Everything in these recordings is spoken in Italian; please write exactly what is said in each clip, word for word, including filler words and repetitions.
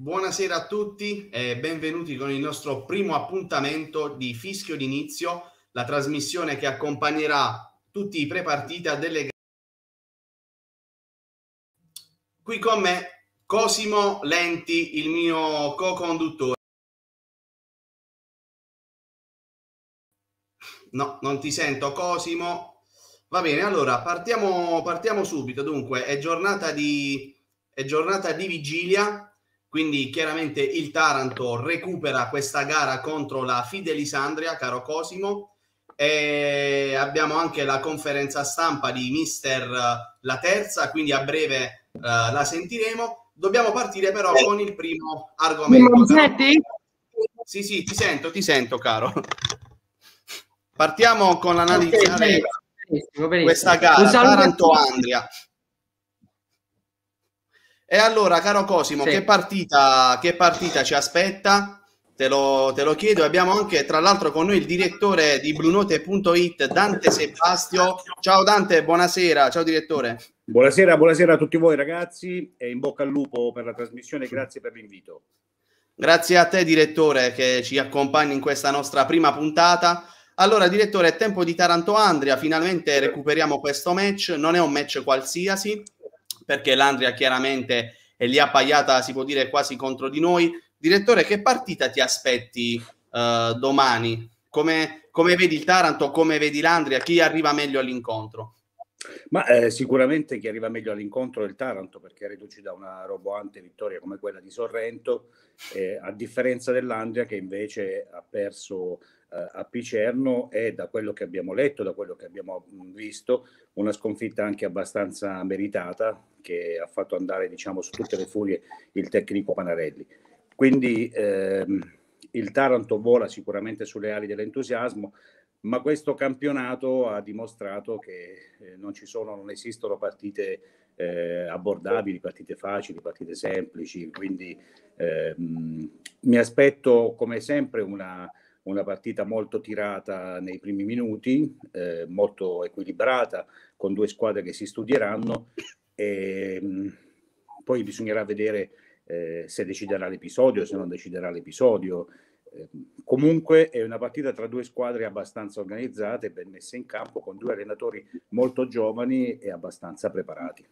Buonasera a tutti e benvenuti con il nostro primo appuntamento di Fischio d'inizio, la trasmissione che accompagnerà tutti i pre-partita delle gare. Qui con me Cosimo Lenti, il mio co-conduttore. No, non ti sento Cosimo. Va bene, allora partiamo, partiamo subito. Dunque, è giornata di, è giornata di vigilia, quindi chiaramente il Taranto recupera questa gara contro la Fidelisandria, caro Cosimo, e abbiamo anche la conferenza stampa di mister La Terza, quindi a breve uh, la sentiremo. Dobbiamo partire però con il primo argomento. Mi senti? Sì, sì, ti sento, ti sento, caro. Partiamo con l'analizzare okay, questa gara, Taranto-Andria. E allora, caro Cosimo, sì. che, partita, che partita ci aspetta? Te lo, te lo chiedo. Abbiamo anche, tra l'altro, con noi il direttore di blunote punto it, Dante Sebastio. Ciao Dante, buonasera. Ciao direttore. Buonasera, buonasera a tutti voi ragazzi e in bocca al lupo per la trasmissione. Grazie per l'invito. Grazie a te, direttore, che ci accompagni in questa nostra prima puntata. Allora, direttore, è tempo di Taranto-Andria, finalmente recuperiamo questo match, non è un match qualsiasi, perché l'Andria chiaramente è lì appaiata, si può dire, quasi contro di noi. Direttore, che partita ti aspetti uh, domani? Come, come vedi il Taranto, come vedi l'Andria? Chi arriva meglio all'incontro? Ma eh, sicuramente chi arriva meglio all'incontro è il Taranto, perché reduce da una roboante vittoria come quella di Sorrento, eh, a differenza dell'Andria che invece ha perso eh, a Picerno e da quello che abbiamo letto, da quello che abbiamo visto, una sconfitta anche abbastanza meritata che ha fatto andare, diciamo, su tutte le furie il tecnico Panarelli. Quindi ehm, il Taranto vola sicuramente sulle ali dell'entusiasmo, ma questo campionato ha dimostrato che eh, non ci sono, non esistono partite eh, abbordabili, partite facili, partite semplici, quindi eh, mh, mi aspetto come sempre una, una partita molto tirata nei primi minuti, eh, molto equilibrata, con due squadre che si studieranno e mh, poi bisognerà vedere eh, se deciderà l'episodio, se non deciderà l'episodio. Comunque è una partita tra due squadre abbastanza organizzate, ben messe in campo, con due allenatori molto giovani e abbastanza preparati.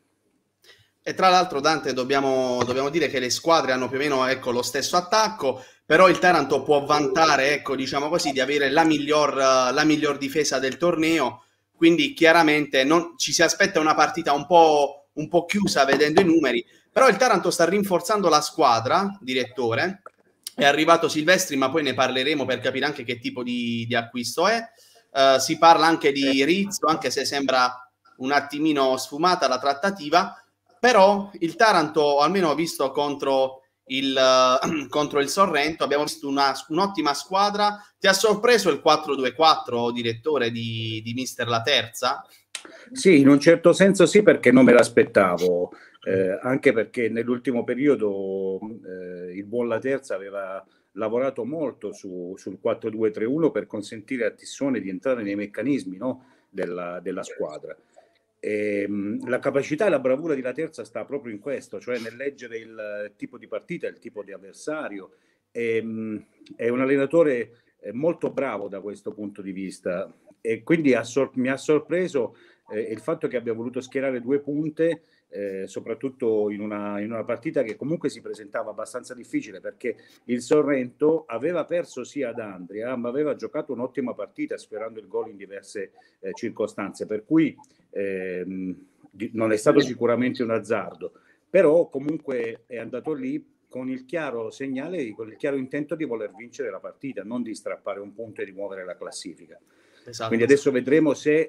E tra l'altro, Dante, dobbiamo, dobbiamo dire che le squadre hanno più o meno, ecco, lo stesso attacco, però il Taranto può vantare, ecco, diciamo così, di avere la miglior, la miglior difesa del torneo, quindi chiaramente non, ci si aspetta una partita un po', un po' chiusa vedendo i numeri, però il Taranto sta rinforzando la squadra, direttore. È arrivato Silvestri, ma poi ne parleremo per capire anche che tipo di, di acquisto è. Uh, si parla anche di Rizzo, anche se sembra un attimino sfumata la trattativa, però il Taranto, almeno visto contro il, uh, contro il Sorrento, abbiamo visto una, un'ottima squadra. Ti ha sorpreso il quattro due quattro, direttore, di, di mister La Terza? Sì, in un certo senso sì, perché non me l'aspettavo. Eh, anche perché nell'ultimo periodo eh, il buon La Terza aveva lavorato molto su, sul quattro due tre uno per consentire a Tissone di entrare nei meccanismi, no, della, della squadra. E, mh, la capacità e la bravura di La Terza sta proprio in questo, cioè nel leggere il tipo di partita, il tipo di avversario. E, mh, è un allenatore molto bravo da questo punto di vista e quindi ha sor- mi ha sorpreso eh, il fatto che abbia voluto schierare due punte, eh, soprattutto in una, in una partita che comunque si presentava abbastanza difficile, perché il Sorrento aveva perso sia ad Andria, ma aveva giocato un'ottima partita sfiorando il gol in diverse eh, circostanze, per cui ehm, non è stato sicuramente un azzardo, però comunque è andato lì con il chiaro segnale, con il chiaro intento di voler vincere la partita, non di strappare un punto e di muovere la classifica. Esatto. Quindi adesso vedremo se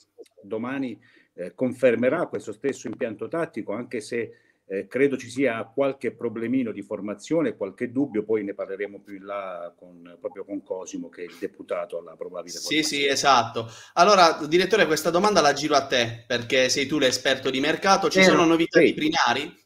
domani eh, confermerà questo stesso impianto tattico, anche se eh, credo ci sia qualche problemino di formazione, qualche dubbio, poi ne parleremo più in là con, proprio con Cosimo, che è il deputato alla probabile formazione. Sì, sì, formazione. esatto. Allora, direttore, questa domanda la giro a te, perché sei tu l'esperto di mercato. Ci eh, sono novità sì. di Prinari?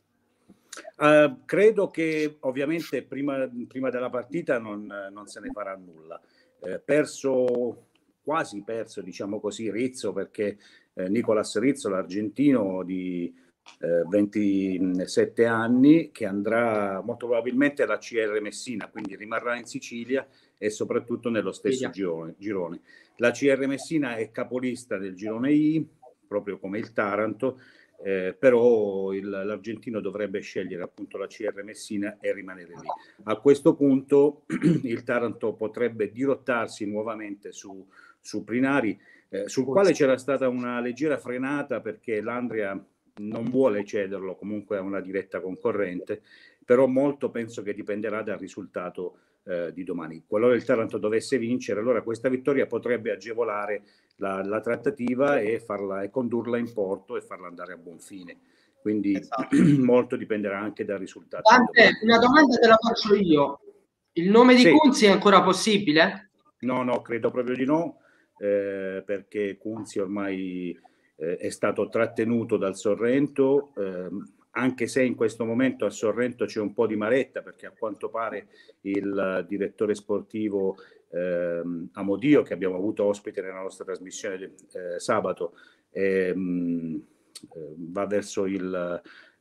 Uh, credo che ovviamente prima, prima della partita non, non se ne farà nulla. Eh, perso, quasi perso, diciamo così, Rizzo, perché eh, Nicolas Rizzo, l'argentino di eh, ventisette anni, che andrà molto probabilmente alla C R Messina, quindi rimarrà in Sicilia e soprattutto nello stesso girone, girone. La C R Messina è capolista del girone I, proprio come il Taranto, eh, però il, l'argentino dovrebbe scegliere appunto la C R Messina e rimanere lì. A questo punto il Taranto potrebbe dirottarsi nuovamente su, su Prinari, eh, sul quale c'era stata una leggera frenata perché l'Andria non vuole cederlo comunque a una diretta concorrente, però molto penso che dipenderà dal risultato eh, di domani. Qualora il Taranto dovesse vincere, allora questa vittoria potrebbe agevolare la, la trattativa e, farla, e condurla in porto e farla andare a buon fine. Quindi esatto. Molto dipenderà anche dal risultato. Dante, una domanda te la faccio io. Il nome di sì. Kunzi è ancora possibile? No, no, credo proprio di no, eh, perché Kunzi ormai eh, è stato trattenuto dal Sorrento, eh, anche se in questo momento a Sorrento c'è un po' di maretta, perché a quanto pare il direttore sportivo eh, Amodio, che abbiamo avuto ospite nella nostra trasmissione eh, sabato, ehm, eh, va verso il,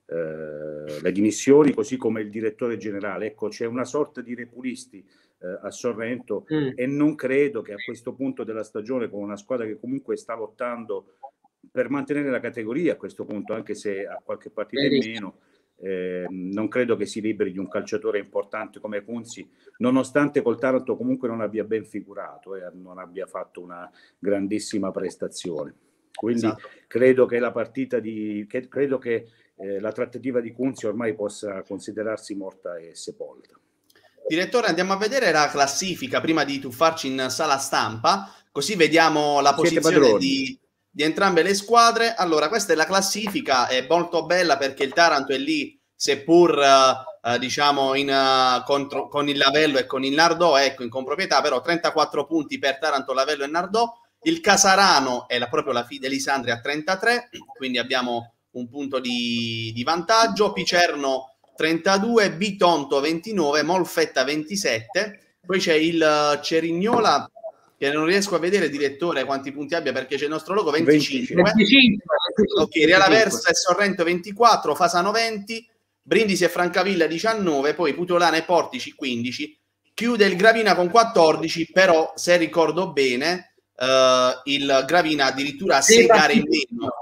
eh, le dimissioni, così come il direttore generale. Ecco, c'è una sorta di repulisti eh, a Sorrento mm. e non credo che a questo punto della stagione, con una squadra che comunque sta lottando per mantenere la categoria a questo punto, anche se ha qualche partita in meno, eh, non credo che si liberi di un calciatore importante come Kunzi, nonostante col Taranto comunque non abbia ben figurato e eh, non abbia fatto una grandissima prestazione. Quindi esatto. credo che la partita di che, credo che eh, la trattativa di Kunzi ormai possa considerarsi morta e sepolta. Direttore, andiamo a vedere la classifica prima di tuffarci in sala stampa, così vediamo la Siete posizione padroni. di di entrambe le squadre. Allora, questa è la classifica, è molto bella perché il Taranto è lì, seppur uh, diciamo in, uh, contro, con il Lavello e con il Nardò, ecco, in comproprietà, però trentaquattro punti per Taranto, Lavello e Nardò. Il Casarano è la, proprio la Fidelisandria a trentatré, quindi abbiamo un punto di, di vantaggio. Picerno trentadue, Bitonto ventinove, Molfetta ventisette, poi c'è il uh, Cerignola, che non riesco a vedere, direttore, quanti punti abbia perché c'è il nostro logo, venticinque. venticinque. Ok, Real Aversa e Sorrento ventiquattro, Fasano venti, Brindisi e Francavilla diciannove, poi Puteolana e Portici quindici, chiude il Gravina con quattordici, però se ricordo bene uh, il Gravina addirittura ha sei gare in meno.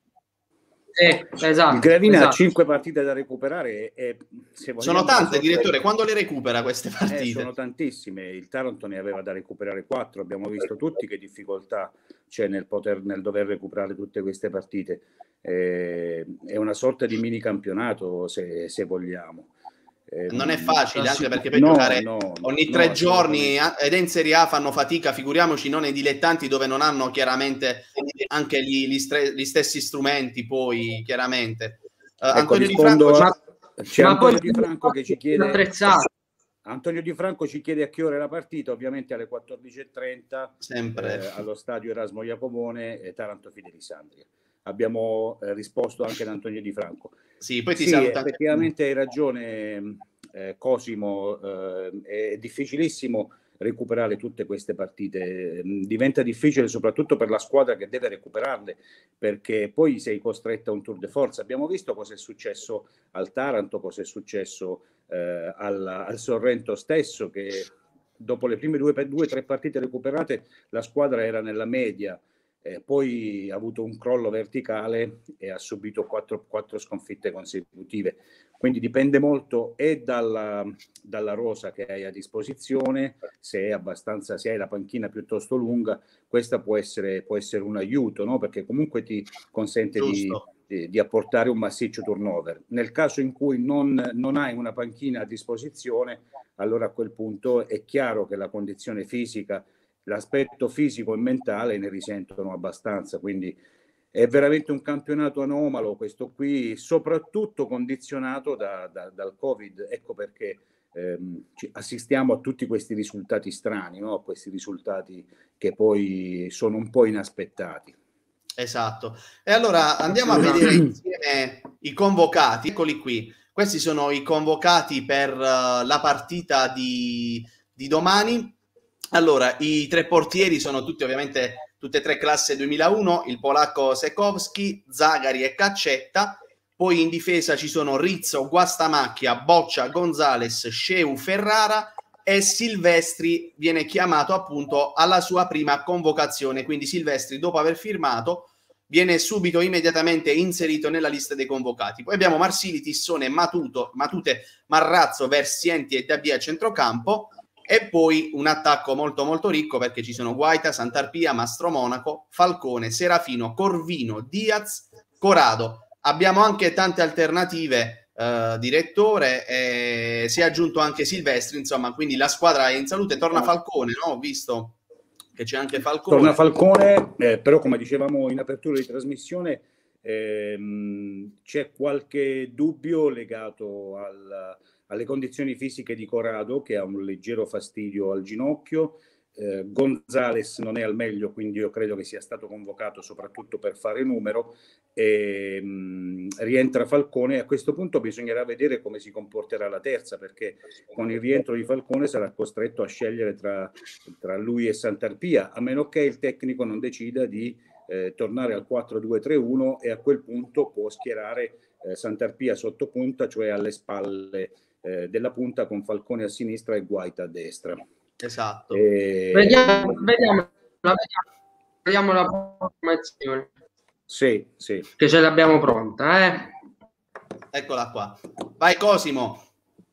Eh, esatto, il Gravina esatto. ha cinque partite da recuperare e, se vogliamo, sono tante, direttore, quando le recupera queste partite? Eh, sono tantissime. Il Taranto ne aveva da recuperare quattro, abbiamo visto tutti che difficoltà c'è nel poter nel dover recuperare tutte queste partite. Eh, è una sorta di mini campionato, se, se vogliamo. Eh, non è facile, anche perché per no, giocare no, ogni no, tre no, giorni ed in Serie A fanno fatica, figuriamoci non i dilettanti dove non hanno chiaramente anche gli, gli, stre- gli stessi strumenti, poi chiaramente. Uh, ecco, Antonio Di Franco a... c'è ma Antonio poi Di Franco che ci chiede attrezzati. Antonio Di Franco ci chiede a che ora è la partita, ovviamente alle quattordici e trenta, sempre eh, allo stadio Erasmo Iacomone e Taranto Fidelisandria. Abbiamo eh, risposto anche ad Antonio Di Franco. Sì, poi ti sì, saluta. Effettivamente hai ragione, eh, Cosimo, eh, è difficilissimo recuperare tutte queste partite, diventa difficile soprattutto per la squadra che deve recuperarle, perché poi sei costretta a un tour de force. Abbiamo visto cosa è successo al Taranto, cosa è successo eh, al, al Sorrento stesso, che dopo le prime due o tre partite recuperate la squadra era nella media, eh, poi ha avuto un crollo verticale e ha subito quattro, quattro sconfitte consecutive. Quindi dipende molto e dalla, dalla rosa che hai a disposizione, se è abbastanza, se hai la panchina piuttosto lunga, questa può essere, può essere un aiuto, no? Perché comunque ti consente di, di, di apportare un massiccio turnover. Nel caso in cui non, non hai una panchina a disposizione, allora a quel punto è chiaro che la condizione fisica, l'aspetto fisico e mentale ne risentono abbastanza, quindi è veramente un campionato anomalo questo qui, soprattutto condizionato da, da, dal Covid. Ecco perché ehm, ci assistiamo a tutti questi risultati strani, no? Questi risultati che poi sono un po' inaspettati. Esatto. E allora andiamo a vedere insieme i convocati. Eccoli qui. Questi sono i convocati per uh, la partita di, di domani. Allora, i tre portieri sono tutti ovviamente tutte e tre classe duemilauno, il polacco Sekowski, Zagari e Caccetta. poi in difesa ci sono Rizzo, Guastamacchia, Boccia, Gonzales, Sceu, Ferrara, e Silvestri viene chiamato appunto alla sua prima convocazione, quindi Silvestri dopo aver firmato viene subito immediatamente inserito nella lista dei convocati. Poi abbiamo Marsili, Tissone, Matuto, Matute, Marrazzo, Versienti e Dabbia a centrocampo, e poi un attacco molto molto ricco perché ci sono Guaita, Santarpia, Mastro Monaco, Falcone, Serafino, Corvino, Diaz, Corrado. Abbiamo anche tante alternative, eh, direttore, e si è aggiunto anche Silvestri, insomma, quindi la squadra è in salute. Torna Falcone, no? Ho visto che c'è anche Falcone. Torna Falcone, eh, però come dicevamo in apertura di trasmissione, ehm, c'è qualche dubbio legato al, alle condizioni fisiche di Corrado, che ha un leggero fastidio al ginocchio. eh, Gonzales non è al meglio, quindi io credo che sia stato convocato soprattutto per fare numero. E, mh, rientra Falcone. A questo punto bisognerà vedere come si comporterà la terza, perché con il rientro di Falcone sarà costretto a scegliere tra, tra lui e Santarpia, a meno che il tecnico non decida di eh, tornare al quattro due tre uno, e a quel punto può schierare eh, Santarpia sotto punta, cioè alle spalle eh, della punta, con Falcone a sinistra e Guaita a destra. Esatto. E... Vediamo, vediamo, vediamo, vediamo la formazione. Sì, sì. Che ce l'abbiamo pronta, eh? Eccola qua. Vai Cosimo.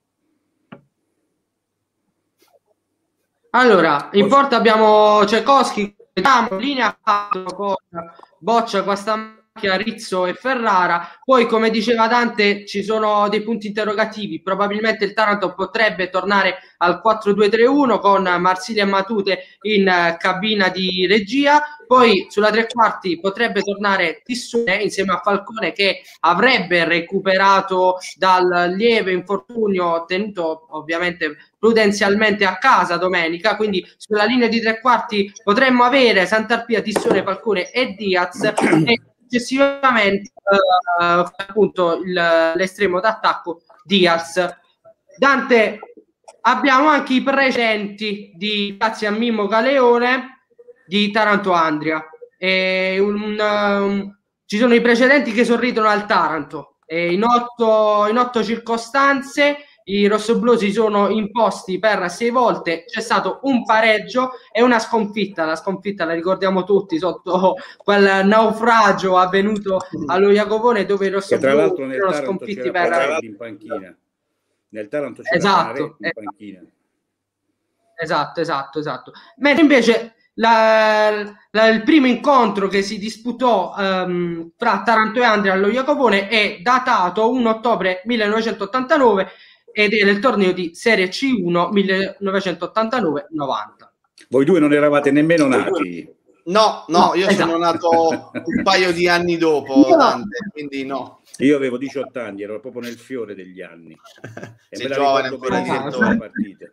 Allora, in porta abbiamo Cekoschi, linea con Boccia, Guastamacchia, Rizzo e Ferrara. Poi, come diceva Dante, ci sono dei punti interrogativi. Probabilmente il Taranto potrebbe tornare al quattro due tre uno con Marsili e Matute in cabina di regia. Poi sulla tre quarti potrebbe tornare Tissone insieme a Falcone, che avrebbe recuperato dal lieve infortunio tenuto ovviamente prudenzialmente a casa domenica. Quindi sulla linea di tre quarti potremmo avere Santarpia, Tissone, Falcone e Diaz, e successivamente eh, appunto il, l'estremo d'attacco Diaz. Dante, abbiamo anche i precedenti di, grazie a Mimmo Galeone, di Taranto Andria. E un, um, ci sono i precedenti che sorridono al Taranto. E in, otto, in otto circostanze i rossoblù si sono imposti per sei volte, c'è stato un pareggio e una sconfitta. La sconfitta la ricordiamo tutti sotto quel naufragio avvenuto allo Jacopone, dove i rossoblù erano sconfitti per... in panchina. Nel Taranto c'era esatto, in panchina. Esatto, esatto, esatto. Mentre invece la, la, il primo incontro che si disputò um, fra Taranto e Andria allo Jacopone è datato primo ottobre millenovecentottantanove ed è il torneo di Serie C uno millenovecentottantanove novanta. Voi due non eravate nemmeno nati? No, no, no, io esatto. sono nato un paio di anni dopo, no. Dante, quindi no. Io avevo diciotto anni, ero proprio nel fiore degli anni. E Sei me giovane ancora direttore. Partite.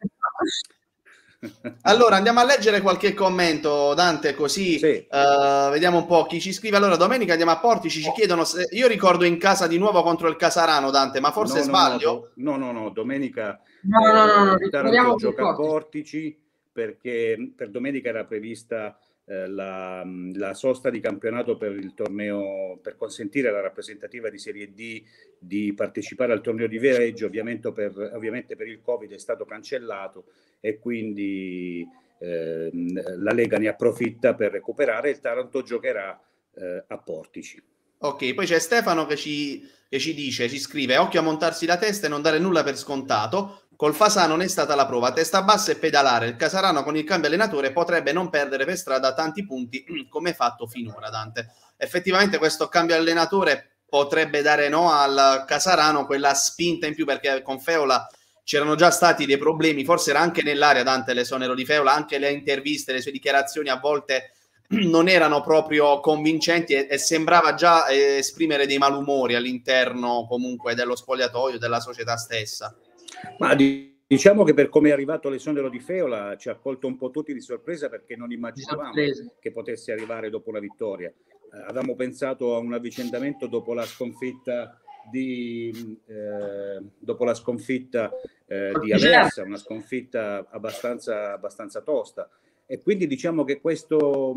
Allora andiamo a leggere qualche commento, Dante, così sì. uh, vediamo un po' chi ci scrive. Allora domenica andiamo a Portici, ci chiedono se... io ricordo in casa di nuovo contro il Casarano, Dante, ma forse no, sbaglio? No, no, no, no, domenica no, no, no, no, eh, Taranto gioca a Portici, perché per domenica era prevista eh, la, la sosta di campionato per il torneo, per consentire alla rappresentativa di Serie D di partecipare al torneo di Viareggio. Ovviamente per, ovviamente per il Covid è stato cancellato, e quindi eh, la Lega ne approfitta per recuperare. Il Taranto giocherà eh, a Portici. Ok, poi c'è Stefano che ci, che ci dice, ci scrive: occhio a montarsi la testa e non dare nulla per scontato. Col Fasano non è stata la prova, testa bassa e pedalare. Il Casarano con il cambio allenatore potrebbe non perdere per strada tanti punti come fatto finora, Dante. Effettivamente questo cambio allenatore potrebbe dare no al Casarano quella spinta in più, perché con Feola c'erano già stati dei problemi, forse era anche nell'area, Dante, l'esonero di Feola, anche le interviste, le sue dichiarazioni a volte non erano proprio convincenti e, e sembrava già eh, esprimere dei malumori all'interno comunque dello spogliatoio, della società stessa. Ma diciamo che per come è arrivato l'esonero di Feola ci ha colto un po' tutti di sorpresa, perché non immaginavamo che potesse arrivare dopo la vittoria. Eh, avevamo pensato a un avvicendamento dopo la sconfitta di eh, dopo la sconfitta eh, di Aversa, una sconfitta abbastanza, abbastanza tosta. e quindi diciamo che questo,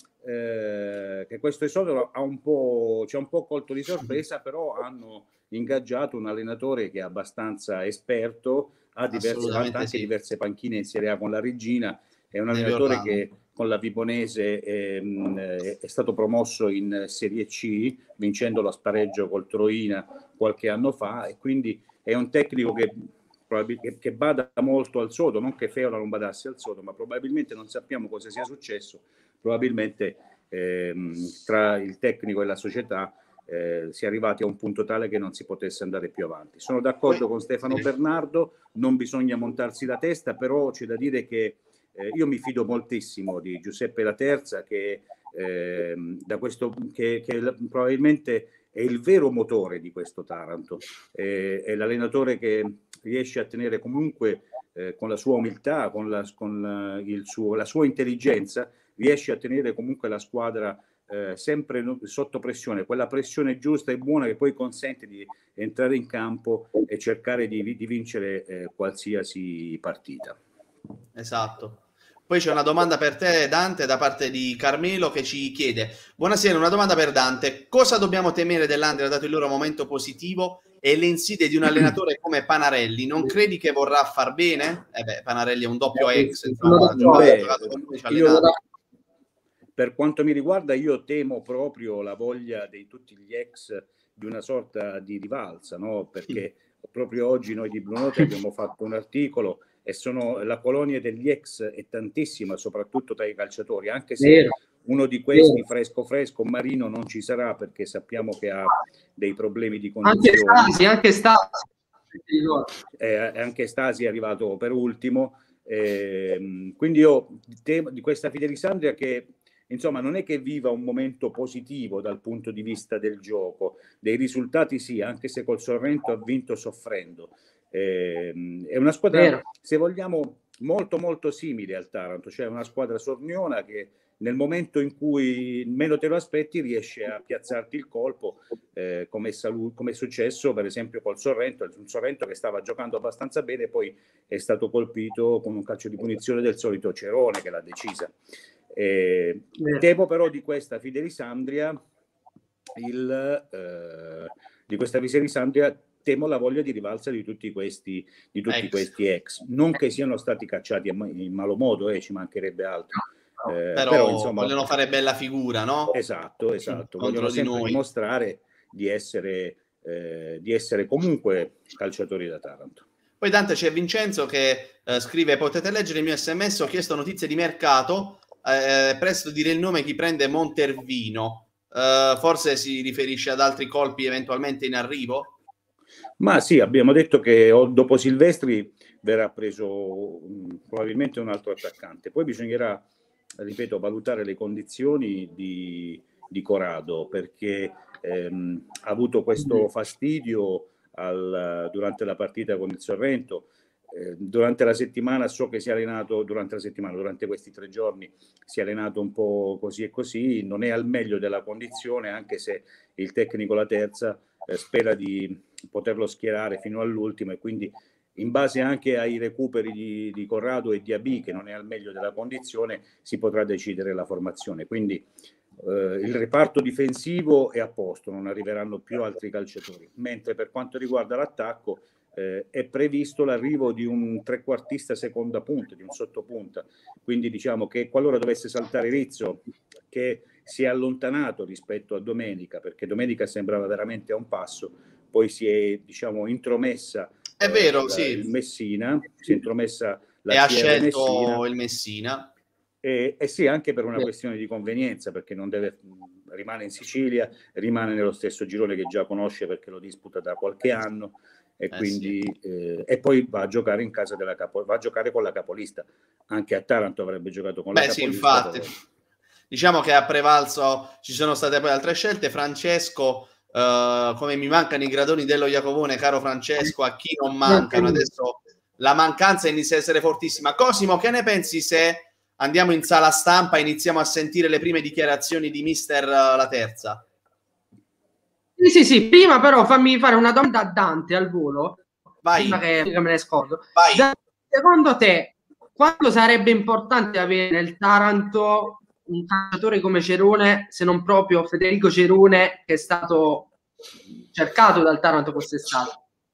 eh, che questo esodo ha un po', ci ha un po' colto di sorpresa, però hanno ingaggiato un allenatore che è abbastanza esperto, ha diverse, ha anche sì. diverse panchine in Serie A con la Regina, è un allenatore che con la Vibonese ehm, è stato promosso in Serie C, vincendo lo spareggio col Troina qualche anno fa, e quindi è un tecnico che, che, che bada molto al sodo, non che Feola non badasse al sodo, ma probabilmente non sappiamo cosa sia successo, probabilmente ehm, tra il tecnico e la società eh, si è arrivati a un punto tale che non si potesse andare più avanti. Sono d'accordo con Stefano Bernardo, non bisogna montarsi la testa, però c'è da dire che eh, io mi fido moltissimo di Giuseppe Laterza, che, eh, da questo, che, che probabilmente è il vero motore di questo Taranto, eh, è l'allenatore che riesce a tenere comunque eh, con la sua umiltà, con, la, con la, il suo, la sua intelligenza, riesce a tenere comunque la squadra eh, sempre sotto pressione, quella pressione giusta e buona che poi consente di entrare in campo e cercare di, di vincere eh, qualsiasi partita. Esatto. Poi c'è una domanda per te, Dante, da parte di Carmelo, che ci chiede: buonasera, una domanda per Dante: cosa dobbiamo temere dell'Andria dato il loro momento positivo e le insidie di un allenatore come Panarelli? Non credi che vorrà far bene? Eh beh, Panarelli è un doppio ex, insomma, beh, io, per quanto mi riguarda, io temo proprio la voglia di tutti gli ex di una sorta di rivalsa, no? Perché proprio oggi noi di Blu Note abbiamo fatto un articolo e sono, la colonia degli ex è tantissima, soprattutto tra i calciatori, anche se Vero. uno di questi, Vero. fresco fresco, Marino, non ci sarà perché sappiamo che ha dei problemi di condizioni. Anche Stasi, anche Stasi. Eh, anche Stasi è arrivato per ultimo. Eh, quindi io temo di questa Fidelisandria che insomma non è che viva un momento positivo dal punto di vista del gioco, dei risultati sì, anche se col Sorrento ha vinto soffrendo. Eh, è una squadra, Vero. se vogliamo, molto molto simile al Taranto, cioè una squadra sorniona che nel momento in cui meno te lo aspetti riesce a piazzarti il colpo, eh, come, è salu- come è successo per esempio col Sorrento, un Sorrento che stava giocando abbastanza bene, poi è stato colpito con un calcio di punizione del solito Cerone che l'ha decisa. Eh, temo però di questa Fidelisandria, il, eh, di questa Fidelisandria temo la voglia di rivalsa di tutti questi, di tutti ex. questi ex, non che siano stati cacciati in malo modo, eh, ci mancherebbe altro. Eh, però, però insomma, vogliono fare bella figura, no? Esatto, esatto. Vogliono sempre noi. dimostrare di essere, eh, di essere comunque calciatori da Taranto. Poi Dante, c'è Vincenzo che eh, scrive: potete leggere il mio sms, ho chiesto notizie di mercato, eh, presto dire il nome chi prende Montervino, eh, forse si riferisce ad altri colpi eventualmente in arrivo? Ma sì, abbiamo detto che dopo Silvestri verrà preso um, probabilmente un altro attaccante, poi bisognerà, ripeto, valutare le condizioni di, di Corrado, perché ehm, ha avuto questo fastidio al, durante la partita con il Sorrento. Eh, durante la settimana so che si è allenato, durante la settimana, durante questi tre giorni si è allenato un po' così e così, non è al meglio della condizione, anche se il tecnico Laterza eh, spera di poterlo schierare fino all'ultimo, e quindi in base anche ai recuperi di, di Corrado e di Abi, che non è al meglio della condizione, si potrà decidere la formazione. Quindi eh, il reparto difensivo è a posto, non arriveranno più altri calciatori, mentre per quanto riguarda l'attacco eh, è previsto l'arrivo di un trequartista seconda punta, di un sottopunta, quindi diciamo che qualora dovesse saltare Rizzo, che si è allontanato rispetto a domenica, perché domenica sembrava veramente a un passo, poi si è, diciamo, intromessa è vero, eh, sì. il Messina, si è intromessa la e ha scelto Messina, il Messina, e, e sì, anche per una sì. questione di convenienza, perché non deve, rimane in Sicilia, rimane nello stesso girone che già conosce perché lo disputa da qualche anno, e eh quindi sì. eh, e poi va a giocare in casa della capo, va a giocare con la capolista. Anche a Taranto avrebbe giocato con Beh, la sì, capolista. infatti. Diciamo che a prevalso ci sono state poi altre scelte. Francesco, uh, come mi mancano i gradoni dello Iacovone, caro Francesco, a chi non mancano? Adesso la mancanza inizia a essere fortissima. Cosimo, che ne pensi se andiamo in sala stampa e iniziamo a sentire le prime dichiarazioni di mister Laterza? Sì, sì, sì, prima però fammi fare una domanda a Dante al volo. Vai. Prima che, che me ne scordo. Vai. Secondo te quanto sarebbe importante avere nel Taranto un calciatore come Cerone, se non proprio Federico Cerone, che è stato cercato dal Taranto quest'estate?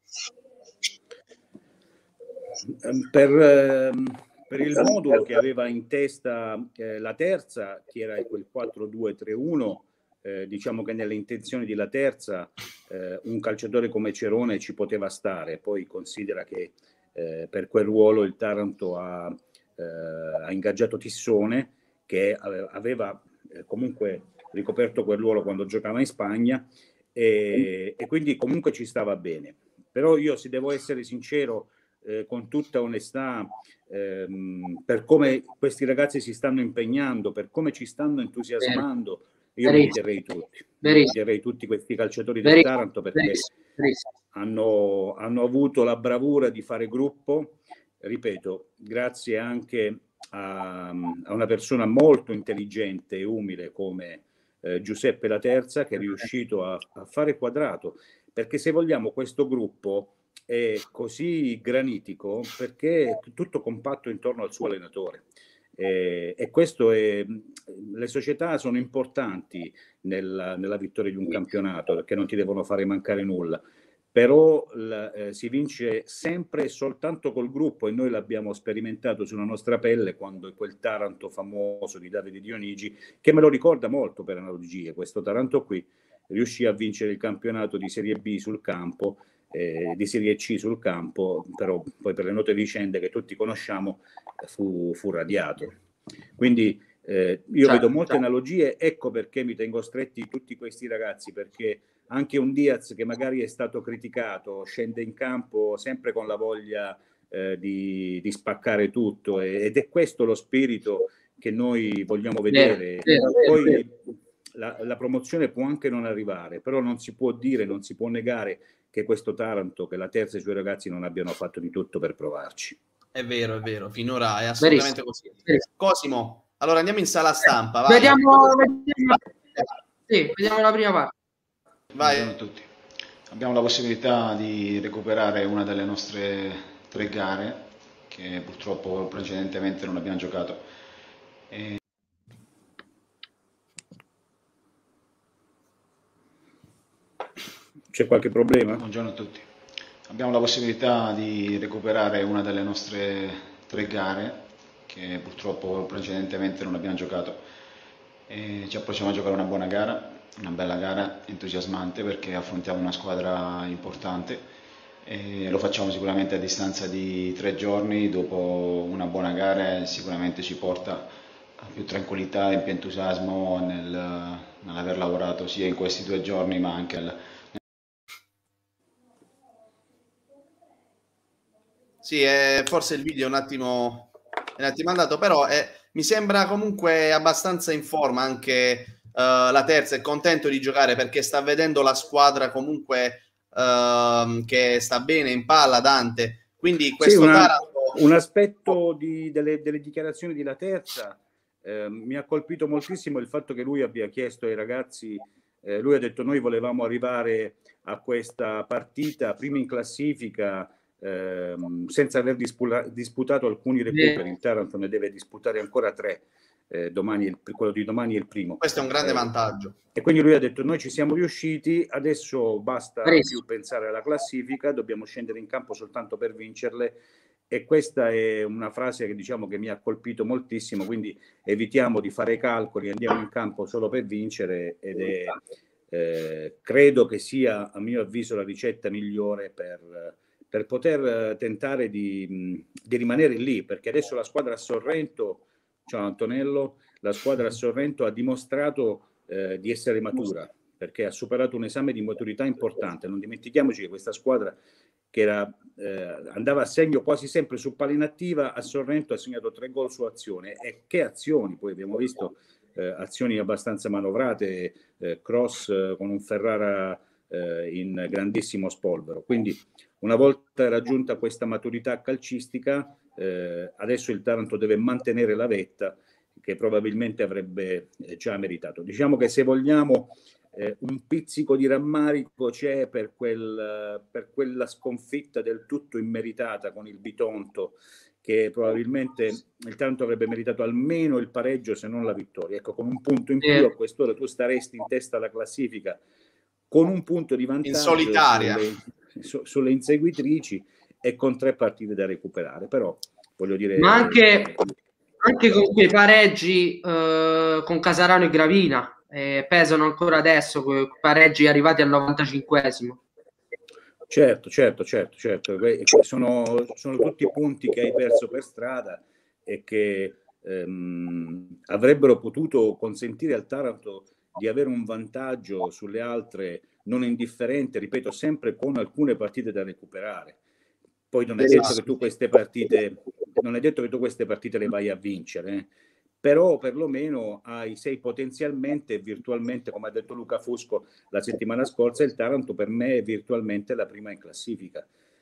Per, ehm, per il modulo che aveva in testa eh, la terza, che era quel quattro due tre uno, eh, diciamo che nelle intenzioni della terza eh, un calciatore come Cerone ci poteva stare. Poi considera che eh, per quel ruolo il Taranto ha, eh, ha ingaggiato Tissone, che aveva eh, comunque ricoperto quel ruolo quando giocava in Spagna, e, e quindi comunque ci stava bene. Però io, se devo essere sincero, Eh, con tutta onestà, ehm, per come questi ragazzi si stanno impegnando, per come ci stanno entusiasmando, io me li terrei tutti. Me li terrei tutti questi calciatori del Taranto, perché hanno, hanno avuto la bravura di fare gruppo, ripeto, grazie anche a, a una persona molto intelligente e umile come eh, Giuseppe La Terza, che è riuscito a, a fare quadrato, perché se vogliamo questo gruppo è così granitico perché è tutto compatto intorno al suo allenatore, eh, e questo è, le società sono importanti nella, nella vittoria di un campionato, perché non ti devono fare mancare nulla, però la, eh, si vince sempre e soltanto col gruppo, e noi l'abbiamo sperimentato sulla nostra pelle quando quel Taranto famoso di Davide Dionigi, che me lo ricorda molto per analogie, questo Taranto qui riuscì a vincere il campionato di Serie B sul campo, Eh, di Serie C sul campo, però poi per le note vicende che tutti conosciamo fu, fu radiato. Quindi eh, io certo, vedo molte certo. analogie, ecco perché mi tengo stretti tutti questi ragazzi, perché anche un Diaz che magari è stato criticato scende in campo sempre con la voglia eh, di, di spaccare tutto, ed è questo lo spirito che noi vogliamo vedere. Vero, vero, poi vero. La, la promozione può anche non arrivare, però non si può dire, non si può negare che questo Taranto, che la terza e i suoi ragazzi non abbiano fatto di tutto per provarci. È vero, è vero, finora è assolutamente Verissimo. così. Verissimo. Cosimo, allora andiamo in sala stampa. Vai. Vediamo, vediamo, sì, vediamo la prima parte. Vai. Buongiorno a tutti. Abbiamo la possibilità di recuperare una delle nostre tre gare, che purtroppo precedentemente non abbiamo giocato. E... C'è qualche problema? Buongiorno a tutti. Abbiamo la possibilità di recuperare una delle nostre tre gare, che purtroppo precedentemente non abbiamo giocato. E ci approcciamo a giocare una buona gara, una bella gara, entusiasmante, perché affrontiamo una squadra importante e lo facciamo sicuramente a distanza di tre giorni, dopo una buona gara, e sicuramente ci porta a più tranquillità e più entusiasmo nel, nell'aver lavorato sia in questi due giorni ma anche al Sì, eh, forse il video è un attimo, è un attimo andato, però eh, mi sembra comunque abbastanza in forma anche eh, la terza, è contento di giocare perché sta vedendo la squadra comunque eh, che sta bene in palla, Dante, quindi questo sì, una, Taranto... un aspetto di, delle, delle dichiarazioni di La Terza eh, mi ha colpito moltissimo il fatto che lui abbia chiesto ai ragazzi, eh, lui ha detto: noi volevamo arrivare a questa partita prima in classifica, Ehm, senza aver disputa, disputato alcuni recuperi. Il Taranto ne deve disputare ancora tre, eh, domani il, quello di domani è il primo. Questo è un grande eh, vantaggio. E quindi lui ha detto: noi ci siamo riusciti, adesso basta più pensare alla classifica, dobbiamo scendere in campo soltanto per vincerle. E questa è una frase che, diciamo, che mi ha colpito moltissimo, quindi evitiamo di fare calcoli, andiamo in campo solo per vincere, ed è eh, credo che sia, a mio avviso, la ricetta migliore per per poter tentare di, di rimanere lì, perché adesso la squadra a Sorrento, ciao Antonello, la squadra a Sorrento ha dimostrato eh, di essere matura, perché ha superato un esame di maturità importante. Non dimentichiamoci che questa squadra, che era, eh, andava a segno quasi sempre su palla inattiva, a Sorrento ha segnato tre gol su azione. E che azioni! Poi abbiamo visto eh, azioni abbastanza manovrate, eh, cross eh, con un Ferrara eh, in grandissimo spolvero. Quindi una volta raggiunta questa maturità calcistica, eh, adesso il Taranto deve mantenere la vetta che probabilmente avrebbe eh, già meritato. Diciamo che, se vogliamo, eh, un pizzico di rammarico c'è per, quel, per quella sconfitta del tutto immeritata con il Bitonto, che probabilmente il Taranto avrebbe meritato almeno il pareggio, se non la vittoria. Ecco, con un punto in più a quest'ora tu staresti in testa alla classifica con un punto di vantaggio in solitaria sulle, su, sulle inseguitrici e con tre partite da recuperare. Però voglio dire, ma anche, anche con quei pareggi eh, con Casarano e Gravina eh, pesano ancora adesso, quei pareggi arrivati al novantacinquesimo. Certo, certo, certo, certo. Sono, sono tutti punti che hai perso per strada e che ehm, avrebbero potuto consentire al Taranto di avere un vantaggio sulle altre non indifferente, ripeto, sempre con alcune partite da recuperare. Poi non è detto che tu queste partite, non è detto che tu queste partite le vai a vincere, eh? Però perlomeno hai, sei potenzialmente e virtualmente, come ha detto Luca Fusco la settimana scorsa, il Taranto per me è virtualmente la prima in classifica.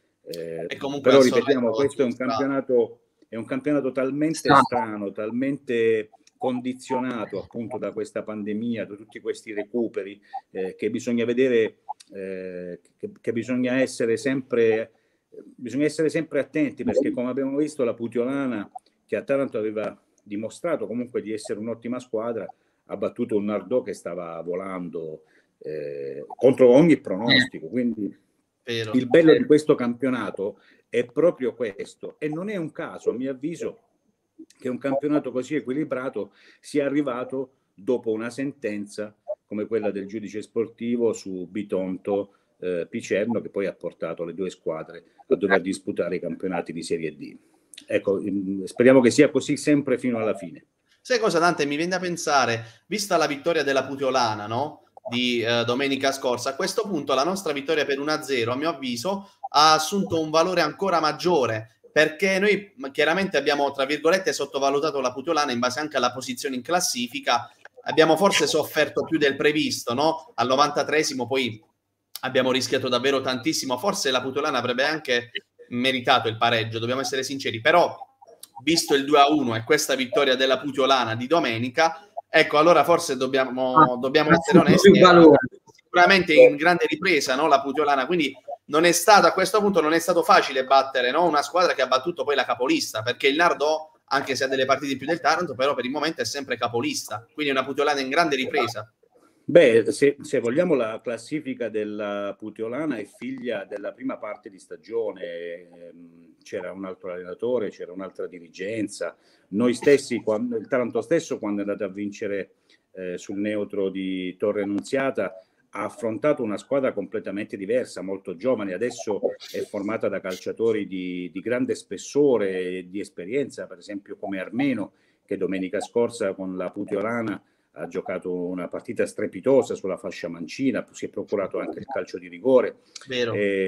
Eh, però ripetiamo, questo è un campionato, è un campionato talmente strano, strano talmente condizionato appunto da questa pandemia, da tutti questi recuperi, eh, che bisogna vedere, eh, che, che bisogna essere sempre, bisogna essere sempre attenti, perché come abbiamo visto la Puteolana, che a Taranto aveva dimostrato comunque di essere un'ottima squadra, ha battuto un Nardò che stava volando eh, contro ogni pronostico. Quindi Vero. Il bello di questo campionato è proprio questo, e non è un caso, a mio avviso, che un campionato così equilibrato sia arrivato dopo una sentenza come quella del giudice sportivo su Bitonto eh, Picerno, che poi ha portato le due squadre a dover disputare i campionati di Serie D. Ecco, speriamo che sia così sempre fino alla fine. Sai cosa, Dante? Mi viene da pensare, vista la vittoria della Puteolana, no? Di eh, domenica scorsa, a questo punto la nostra vittoria per uno a zero, a mio avviso, ha assunto un valore ancora maggiore, perché noi chiaramente abbiamo, tra virgolette, sottovalutato la Puteolana in base anche alla posizione in classifica. Abbiamo forse sofferto più del previsto, no? Al novantatreesimo poi abbiamo rischiato davvero tantissimo. Forse la Puteolana avrebbe anche meritato il pareggio, dobbiamo essere sinceri, però visto il due a uno e questa vittoria della Puteolana di domenica, ecco, allora forse dobbiamo, dobbiamo essere onesti, sicuramente in grande ripresa, no, la Puteolana, quindi non è stato, a questo punto non è stato facile battere, no, una squadra che ha battuto poi la capolista, perché il Nardò, anche se ha delle partite in più del Taranto, però per il momento è sempre capolista, quindi una Puteolana in grande ripresa. Beh, se, se vogliamo, la classifica della Puteolana è figlia della prima parte di stagione. C'era un altro allenatore, c'era un'altra dirigenza. Noi stessi, quando, il Taranto stesso, quando è andato a vincere eh, sul neutro di Torre Annunziata, ha affrontato una squadra completamente diversa, molto giovane. Adesso è formata da calciatori di, di grande spessore e di esperienza, per esempio come Armeno, che domenica scorsa con la Puteolana ha giocato una partita strepitosa sulla fascia mancina, si è procurato anche il calcio di rigore. Vero.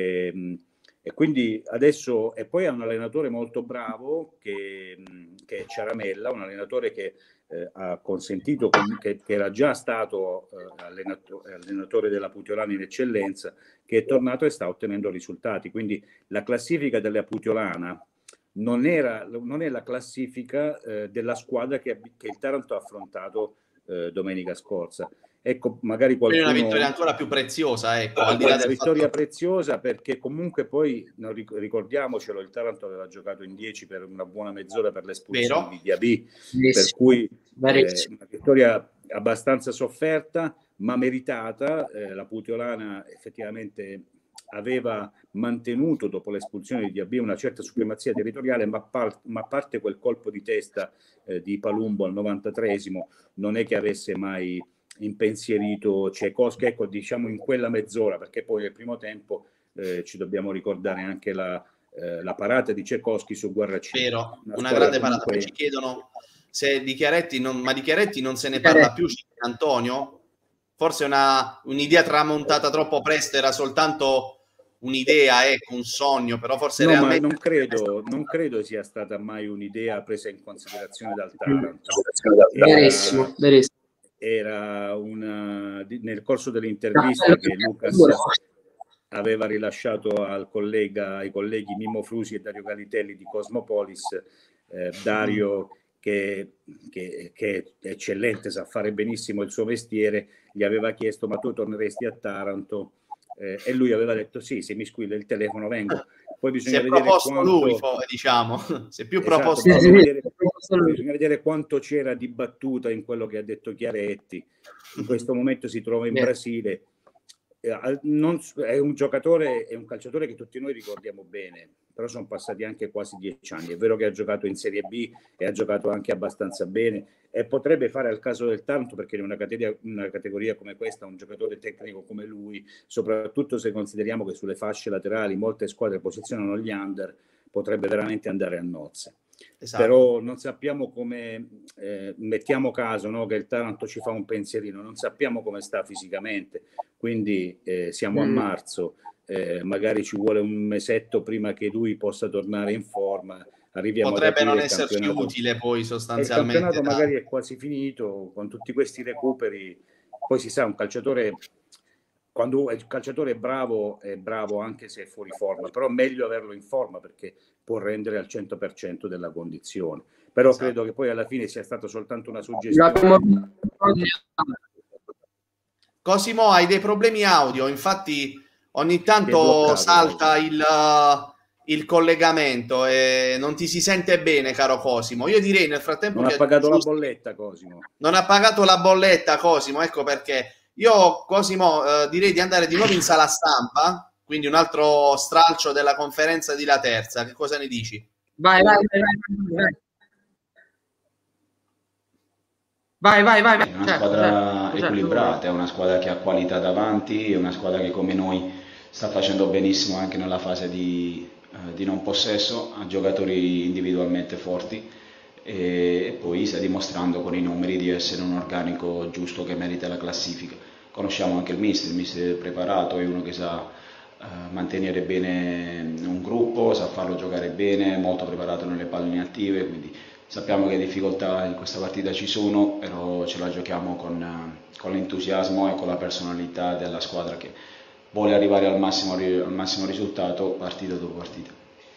E, e quindi adesso, e poi ha un allenatore molto bravo che, che è Ciaramella, un allenatore che eh, ha consentito, che, che era già stato eh, allenatore, allenatore della Puteolana in eccellenza, che è tornato e sta ottenendo risultati. Quindi la classifica della Puteolana non, era, non è la classifica eh, della squadra che, che il Taranto ha affrontato Eh, domenica scorsa. Ecco, magari qualcuno... È una vittoria ancora più preziosa, ecco. Al di là una vittoria fatto... preziosa, perché comunque poi, non ricordiamocelo, il Taranto aveva giocato in dieci per una buona mezz'ora per l'espulsione di Diaby, per cui eh, una vittoria abbastanza sofferta, ma meritata. Eh, la Puteolana effettivamente aveva mantenuto dopo l'espulsione di Diaby una certa supremazia territoriale, ma, par- ma a parte quel colpo di testa eh, di Palumbo al novantatreesimo, non è che avesse mai impensierito Cekosky, ecco, diciamo in quella mezz'ora, perché poi nel primo tempo eh, ci dobbiamo ricordare anche la, eh, la parata di Cekosky su Guarracini. Vero, una, una grande parata. Comunque... Poi ci chiedono se di Chiaretti non, ma di Chiaretti non se ne parla più, Antonio? Forse una, un'idea tramontata troppo presto, era soltanto un'idea, ecco, un sogno, però forse no, realmente... ma non credo, non credo sia stata mai un'idea presa in considerazione dal Taranto. Verissimo, verissimo. Era una, nel corso dell'intervista che Lucas aveva rilasciato al collega, ai colleghi Mimmo Frusi e Dario Galitelli di Cosmopolis, eh, Dario che, che, che è eccellente, sa fare benissimo il suo mestiere, gli aveva chiesto: ma tu torneresti a Taranto eh, e lui aveva detto sì, se mi squilla il telefono vengo. Poi bisogna si è vedere proposto quanto... lui, diciamo, si è più esatto, proposto bisogna, lui. vedere, bisogna vedere quanto c'era di battuta in quello che ha detto Chiaretti. In questo momento si trova in Beh. Brasile. Non, è un giocatore, è un calciatore che tutti noi ricordiamo bene, però sono passati anche quasi dieci anni. È vero che ha giocato in Serie B e ha giocato anche abbastanza bene e potrebbe fare al caso del Taranto, perché in una categoria, una categoria come questa un giocatore tecnico come lui, soprattutto se consideriamo che sulle fasce laterali molte squadre posizionano gli under, potrebbe veramente andare a nozze. Esatto. Però non sappiamo come, eh, mettiamo caso, no, che il Taranto ci fa un pensierino, non sappiamo come sta fisicamente, quindi eh, siamo mm. a marzo, eh, magari ci vuole un mesetto prima che lui possa tornare in forma, arriviamo potrebbe ad non esserci utile poi sostanzialmente. Il campionato magari è quasi finito, con tutti questi recuperi, poi si sa, un calciatore... Quando il calciatore è bravo, è bravo anche se è fuori forma, però è meglio averlo in forma perché può rendere al cento per cento della condizione. Però esatto. credo che poi alla fine sia stata soltanto una suggestione. Cosimo, hai dei problemi audio, infatti ogni tanto salta il, il collegamento e non ti si sente bene, caro Cosimo. Io direi nel frattempo... Non che ha pagato giusto... la bolletta, Cosimo. Non ha pagato la bolletta, Cosimo, ecco perché... Io, Cosimo, eh, direi di andare di nuovo in sala stampa, quindi un altro stralcio della conferenza di La Terza. Che cosa ne dici? Vai, vai, vai, vai. Vai, vai, vai, vai. È una squadra certo, equilibrata, certo. È una squadra che ha qualità davanti, è una squadra che come noi sta facendo benissimo anche nella fase di, eh, di non possesso, ha giocatori individualmente forti e poi sta dimostrando con i numeri di essere un organico giusto che merita la classifica. Conosciamo anche il mister, il mister è preparato, è uno che sa uh, mantenere bene un gruppo, sa farlo giocare bene, molto preparato nelle palline attive, quindi sappiamo che difficoltà in questa partita ci sono, però ce la giochiamo con, uh, con l'entusiasmo e con la personalità della squadra che vuole arrivare al massimo, al massimo risultato partita dopo partita.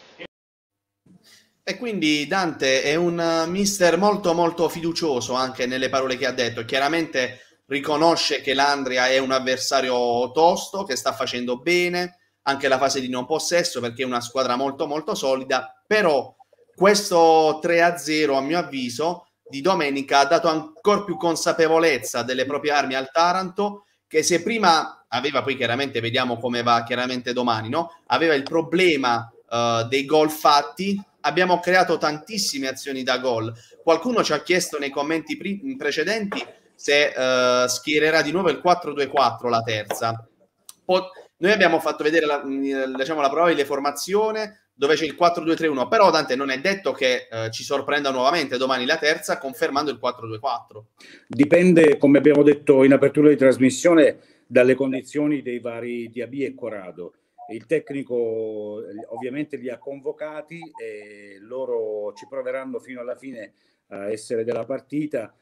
E quindi Dante è un mister molto molto fiducioso anche nelle parole che ha detto. Chiaramente riconosce che l'Andria è un avversario tosto, che sta facendo bene, anche la fase di non possesso perché è una squadra molto molto solida, però questo tre a zero a mio avviso di domenica ha dato ancora più consapevolezza delle proprie armi al Taranto, che se prima aveva, poi chiaramente vediamo come va chiaramente domani, no? Aveva il problema uh, dei gol fatti. Abbiamo creato tantissime azioni da gol. Qualcuno ci ha chiesto nei commenti pre- precedenti se uh, schiererà di nuovo il quattro due quattro La Terza. Po- noi abbiamo fatto vedere la, diciamo, la probabile formazione dove c'è il quattro due tre uno, però Dante non è detto che uh, ci sorprenda nuovamente domani La Terza confermando il quattro due quattro. Dipende, come abbiamo detto in apertura di trasmissione, dalle condizioni dei vari Diaby e Corrado. Il tecnico ovviamente li ha convocati e loro ci proveranno fino alla fine a essere della partita.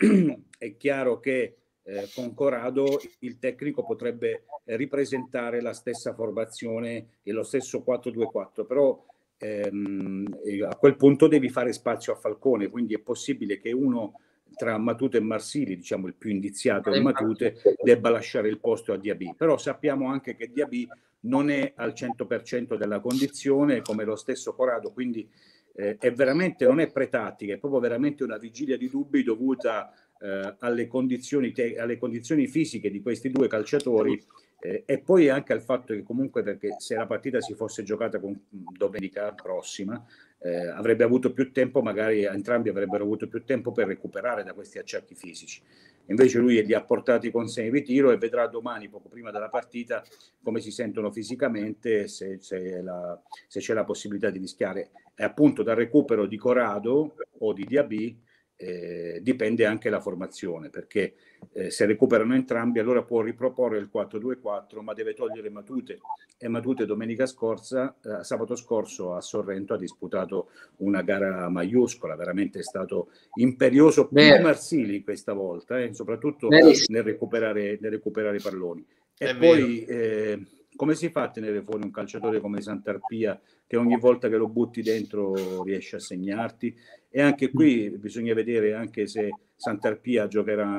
È chiaro che eh, con Corrado il tecnico potrebbe ripresentare la stessa formazione e lo stesso quattro due quattro, però ehm, a quel punto devi fare spazio a Falcone, quindi è possibile che uno tra Matute e Marsili, diciamo il più indiziato è Matute, debba lasciare il posto a Diaby. Però sappiamo anche che Diaby non è al cento per cento della condizione come lo stesso Corrado, quindi eh, è veramente, non è pretattica, è proprio veramente una vigilia di dubbi dovuta eh, alle, condizioni te- alle condizioni fisiche di questi due calciatori eh, e poi anche al fatto che comunque, perché se la partita si fosse giocata con domenica prossima eh, avrebbe avuto più tempo, magari entrambi avrebbero avuto più tempo per recuperare da questi acciacchi fisici. Invece lui li ha portati con sé in ritiro e vedrà domani, poco prima della partita, come si sentono fisicamente, se, se, la, se c'è la possibilità di rischiare. E appunto dal recupero di Corrado o di Diaby eh, dipende anche la formazione, perché eh, se recuperano entrambi allora può riproporre il quattro due quattro, ma deve togliere Matute. E Matute domenica scorsa, eh, sabato scorso a Sorrento ha disputato una gara maiuscola, veramente è stato imperioso, più di Marsili questa volta, eh, soprattutto nel recuperare, nel recuperare i palloni. E è poi eh, come si fa a tenere fuori un calciatore come Santarpia che ogni volta che lo butti dentro riesce a segnarti? E anche qui bisogna vedere anche se Santarpia giocherà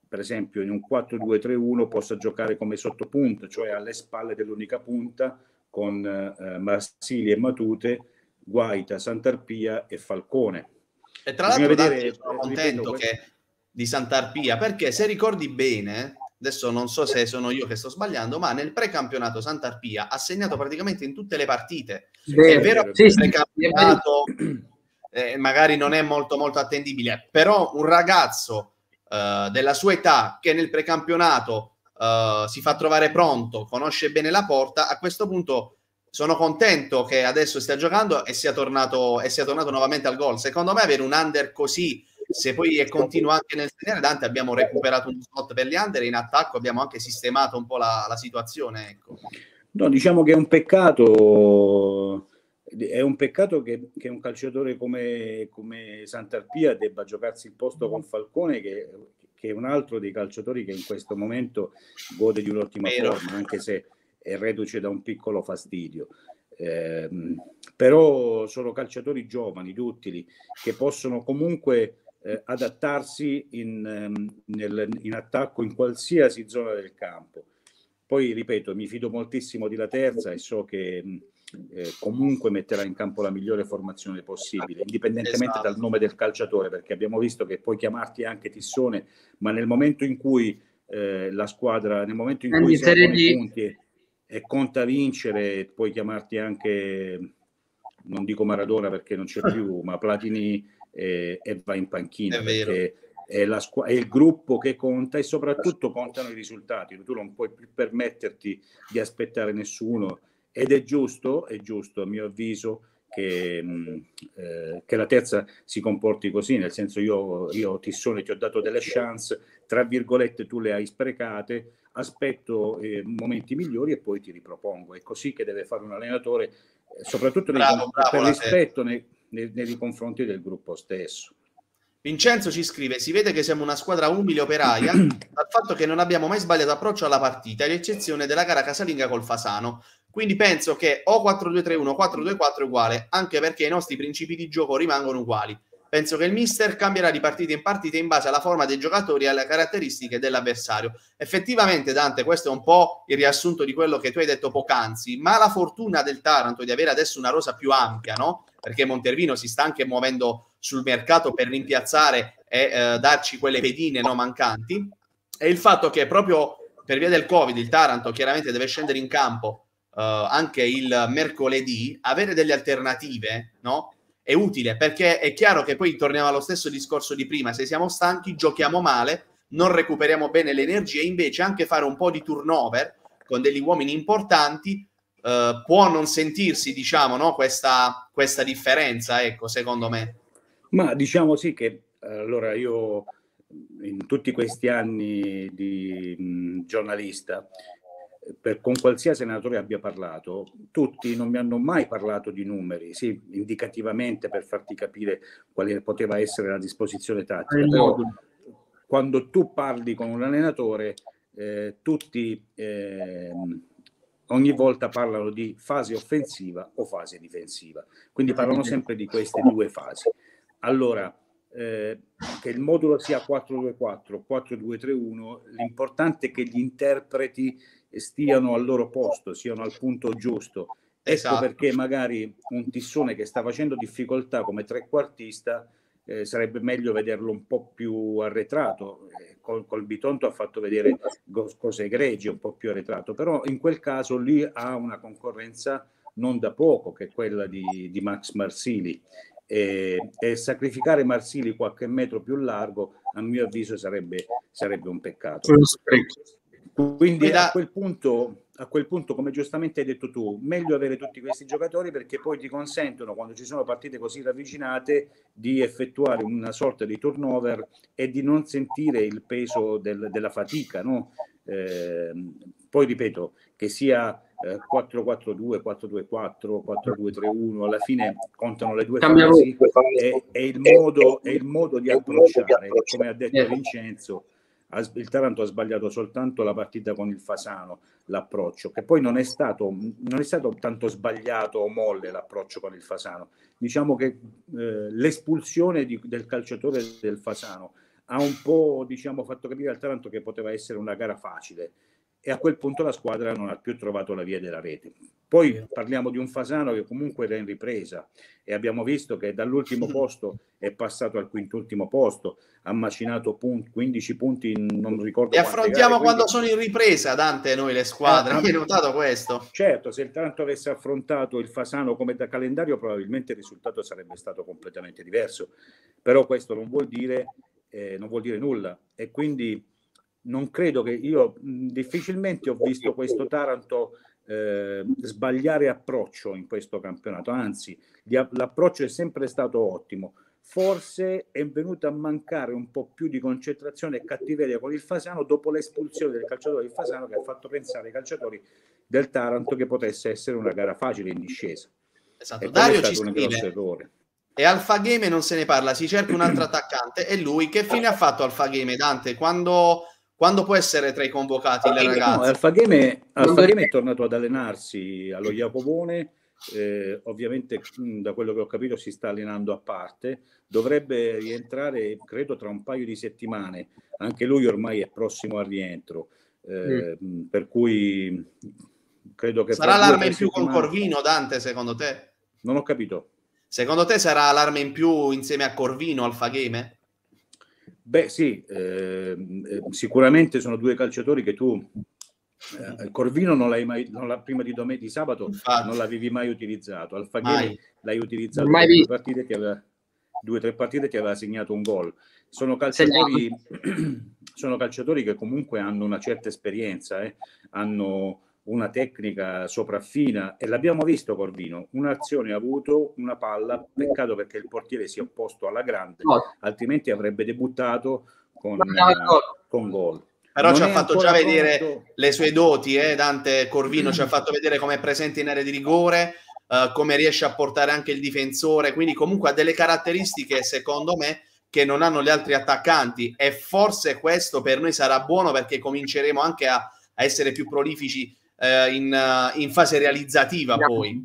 per esempio in un quattro due tre uno possa giocare come sottopunta, cioè alle spalle dell'unica punta, con eh, Marsili e Matute, Guaita, Santarpia e Falcone. E tra Bisogna l'altro, vedere, Dante, io sono eh, contento ripeto, che di Santarpia, perché se ricordi bene, adesso non so se sono io che sto sbagliando, ma nel precampionato Santarpia ha segnato praticamente in tutte le partite. Vero, è vero vero, che il sì, precampionato eh, magari non è molto molto attendibile, però un ragazzo eh, della sua età che nel precampionato eh, si fa trovare pronto, conosce bene la porta, a questo punto sono contento che adesso stia giocando e sia tornato, e sia tornato nuovamente al gol. Secondo me avere un under così, se poi è continuo anche nel tenere, Dante, abbiamo recuperato un slot per gli under e in attacco abbiamo anche sistemato un po' la, la situazione, ecco. No, diciamo che è un peccato, è un peccato che, che un calciatore come, come Santarpia debba giocarsi il posto con Falcone, che, che è un altro dei calciatori che in questo momento gode di un'ottima forma, anche se è reduce da un piccolo fastidio. Eh, però sono calciatori giovani, duttili, che possono comunque eh, adattarsi in, nel, in attacco in qualsiasi zona del campo. Poi, ripeto, mi fido moltissimo di La Terza e so che eh, comunque metterà in campo la migliore formazione possibile, indipendentemente esatto. dal nome del calciatore, perché abbiamo visto che puoi chiamarti anche Tissone, ma nel momento in cui eh, la squadra, nel momento in cui servono i punti e, e conta vincere, puoi chiamarti anche, non dico Maradona perché non c'è più, ma Platini e, e va in panchina. È perché vero. È, la squ- è il gruppo che conta e soprattutto contano i risultati. Tu non puoi più permetterti di aspettare nessuno ed è giusto, è giusto a mio avviso che, mh, eh, che la Terza si comporti così, nel senso io, io Tissone ti ho dato delle chance, tra virgolette tu le hai sprecate, aspetto eh, momenti migliori e poi ti ripropongo. È così che deve fare un allenatore, eh, soprattutto bravo, nei, bravo, per rispetto nei, nei, nei confronti del gruppo stesso. Vincenzo ci scrive: si vede che siamo una squadra umile operaia dal fatto che non abbiamo mai sbagliato approccio alla partita, ad eccezione della gara casalinga col Fasano. Quindi penso che o quattro due tre uno o quattro due quattro è uguale, anche perché i nostri principi di gioco rimangono uguali. Penso che il mister cambierà di partita in partita in base alla forma dei giocatori e alle caratteristiche dell'avversario. Effettivamente, Dante, questo è un po' il riassunto di quello che tu hai detto poc'anzi, ma la fortuna del Taranto di avere adesso una rosa più ampia, no? Perché Montervino si sta anche muovendo sul mercato per rimpiazzare e eh, darci quelle pedine no, mancanti, e il fatto che proprio per via del Covid il Taranto chiaramente deve scendere in campo eh, anche il mercoledì, avere delle alternative, no? È utile, perché è chiaro che poi torniamo allo stesso discorso di prima: se siamo stanchi giochiamo male, non recuperiamo bene le energie, invece anche fare un po' di turnover con degli uomini importanti Uh, può non sentirsi, diciamo, no, questa, questa differenza, ecco, secondo me. Ma diciamo sì che allora io in tutti questi anni di mh, giornalista, per, con qualsiasi senatore abbia parlato, tutti non mi hanno mai parlato di numeri, sì, indicativamente per farti capire quale poteva essere la disposizione tattica, però quando tu parli con un allenatore, eh, tutti eh, ogni volta parlano di fase offensiva o fase difensiva, quindi parlano sempre di queste due fasi. Allora, eh, che il modulo sia quattro due quattro, quattro due tre uno, l'importante è che gli interpreti stiano al loro posto, siano al punto giusto. Ecco esatto. Perché magari un Tissone che sta facendo difficoltà come trequartista eh, sarebbe meglio vederlo un po' più arretrato. Eh, col, col Bitonto ha fatto vedere cose egregie, un po' più arretrato, però in quel caso lì ha una concorrenza non da poco, che è quella di, di Max Marsili. E, e sacrificare Marsili qualche metro più largo, a mio avviso, sarebbe, sarebbe un peccato. Quindi a quel punto, a quel punto, come giustamente hai detto tu, meglio avere tutti questi giocatori, perché poi ti consentono, quando ci sono partite così ravvicinate, di effettuare una sorta di turnover e di non sentire il peso del, della fatica, no? Eh, poi ripeto, che sia eh, quattro quattro due, quattro due quattro, quattro due tre uno, alla fine contano le due fasi e, e, il modo, e il modo di approcciare, come ha detto Vincenzo. Il Taranto ha sbagliato soltanto la partita con il Fasano, l'approccio, che poi non è stato, non è stato tanto sbagliato o molle l'approccio con il Fasano. Diciamo che eh, l'espulsione di, del calciatore del Fasano ha un po', diciamo, fatto capire al Taranto che poteva essere una gara facile, e a quel punto la squadra non ha più trovato la via della rete. Poi parliamo di un Fasano che comunque era in ripresa, e abbiamo visto che dall'ultimo posto è passato al quintultimo posto, ha macinato punti, quindici punti in non ricordo e quante affrontiamo gare, quando quindi... sono in ripresa, Dante, noi le squadre, Ah, ah, hai notato questo? certo, se il Taranto avesse affrontato il Fasano come da calendario, probabilmente il risultato sarebbe stato completamente diverso, però questo non vuol dire, eh, non vuol dire nulla, e quindi non credo che io mh, difficilmente ho visto questo Taranto eh, sbagliare approccio in questo campionato, anzi l'approccio è sempre stato ottimo. Forse è venuto a mancare un po' più di concentrazione e cattiveria con il Fasano dopo l'espulsione del calciatore del Fasano, che ha fatto pensare ai calciatori del Taranto che potesse essere una gara facile in discesa. Esatto. E quello Dario è ci stato un scrive: grosso errore. e Alpha Game non se ne parla, si cerca un altro attaccante. E lui che fine ha fatto Alpha Game, Dante? Quando, quando può essere tra i convocati il ragazzo? No, Alpha Game, Alpha Game è tornato ad allenarsi allo Jacopone, eh, ovviamente mh, da quello che ho capito si sta allenando a parte, dovrebbe rientrare credo tra un paio di settimane, anche lui ormai è prossimo al rientro, eh, mm. per cui credo che sarà fra l'arma due, in più settimane... con Corvino, Dante, secondo te? Non ho capito. Secondo te sarà l'arma in più insieme a Corvino Alpha Game? Beh sì, eh, sicuramente sono due calciatori che tu eh, Corvino non l'hai mai, non la, prima di, domenica, di sabato Infatti. non l'avevi mai utilizzato, Alpha Game l'hai utilizzato per due partite, ti aveva, due o tre partite ti aveva segnato un gol. Sono calciatori, sono calciatori che comunque hanno una certa esperienza, eh, hanno una tecnica sopraffina, e l'abbiamo visto Corvino, un'azione ha avuto, una palla, peccato perché il portiere si è opposto alla grande, altrimenti avrebbe debuttato con, uh, con gol. Però non ci ha fatto già pronto. vedere le sue doti, eh, Dante Corvino ci ha fatto vedere come è presente in area di rigore, uh, come riesce a portare anche il difensore, quindi comunque ha delle caratteristiche secondo me che non hanno gli altri attaccanti, e forse questo per noi sarà buono perché cominceremo anche a, a essere più prolifici uh, in, uh, in fase realizzativa poi.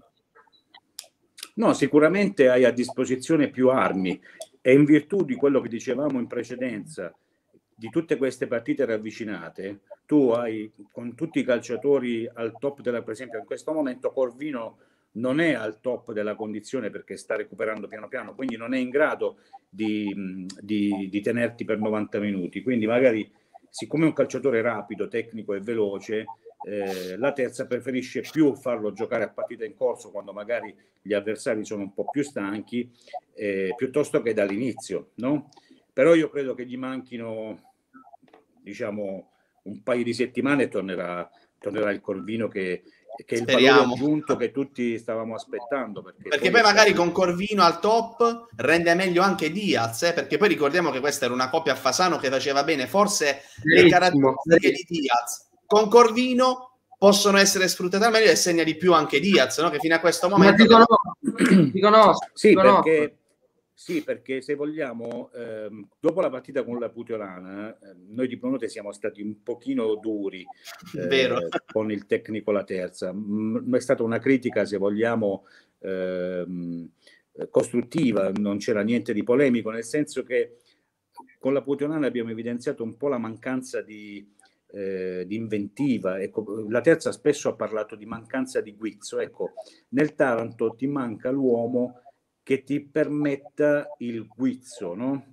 No, sicuramente hai a disposizione più armi, e in virtù di quello che dicevamo in precedenza, di tutte queste partite ravvicinate, tu hai con tutti i calciatori al top della, per esempio in questo momento Corvino non è al top della condizione perché sta recuperando piano piano, quindi non è in grado di, di, di tenerti per novanta minuti, quindi magari siccome è un calciatore rapido, tecnico e veloce, eh, la terza preferisce più farlo giocare a partita in corso quando magari gli avversari sono un po' più stanchi, eh, piuttosto che dall'inizio, no? Però io credo che gli manchino, diciamo, un paio di settimane e tornerà, tornerà il Corvino che, che è il Speriamo. valore aggiunto che tutti stavamo aspettando. Perché, perché poi, poi magari stato... con Corvino al top rende meglio anche Diaz, eh? Perché poi ricordiamo che questa era una coppia a Fasano che faceva bene, forse Benissimo. le caratteristiche di Diaz con Corvino possono essere sfruttate al meglio, e segna di più anche Diaz, no? Che fino a questo momento... Ma ti conosco, ti conosco, sì, ti conosco. Perché... Sì, perché se vogliamo, ehm, dopo la partita con la Puteolana, eh, noi di Pronote siamo stati un pochino duri eh, con il tecnico La Terza. M- è stata una critica, se vogliamo, ehm, costruttiva, non c'era niente di polemico, nel senso che con la Puteolana abbiamo evidenziato un po' la mancanza di, eh, di inventiva. Ecco, La Terza spesso ha parlato di mancanza di guizzo. Ecco, nel Taranto ti manca l'uomo che ti permetta il guizzo, no?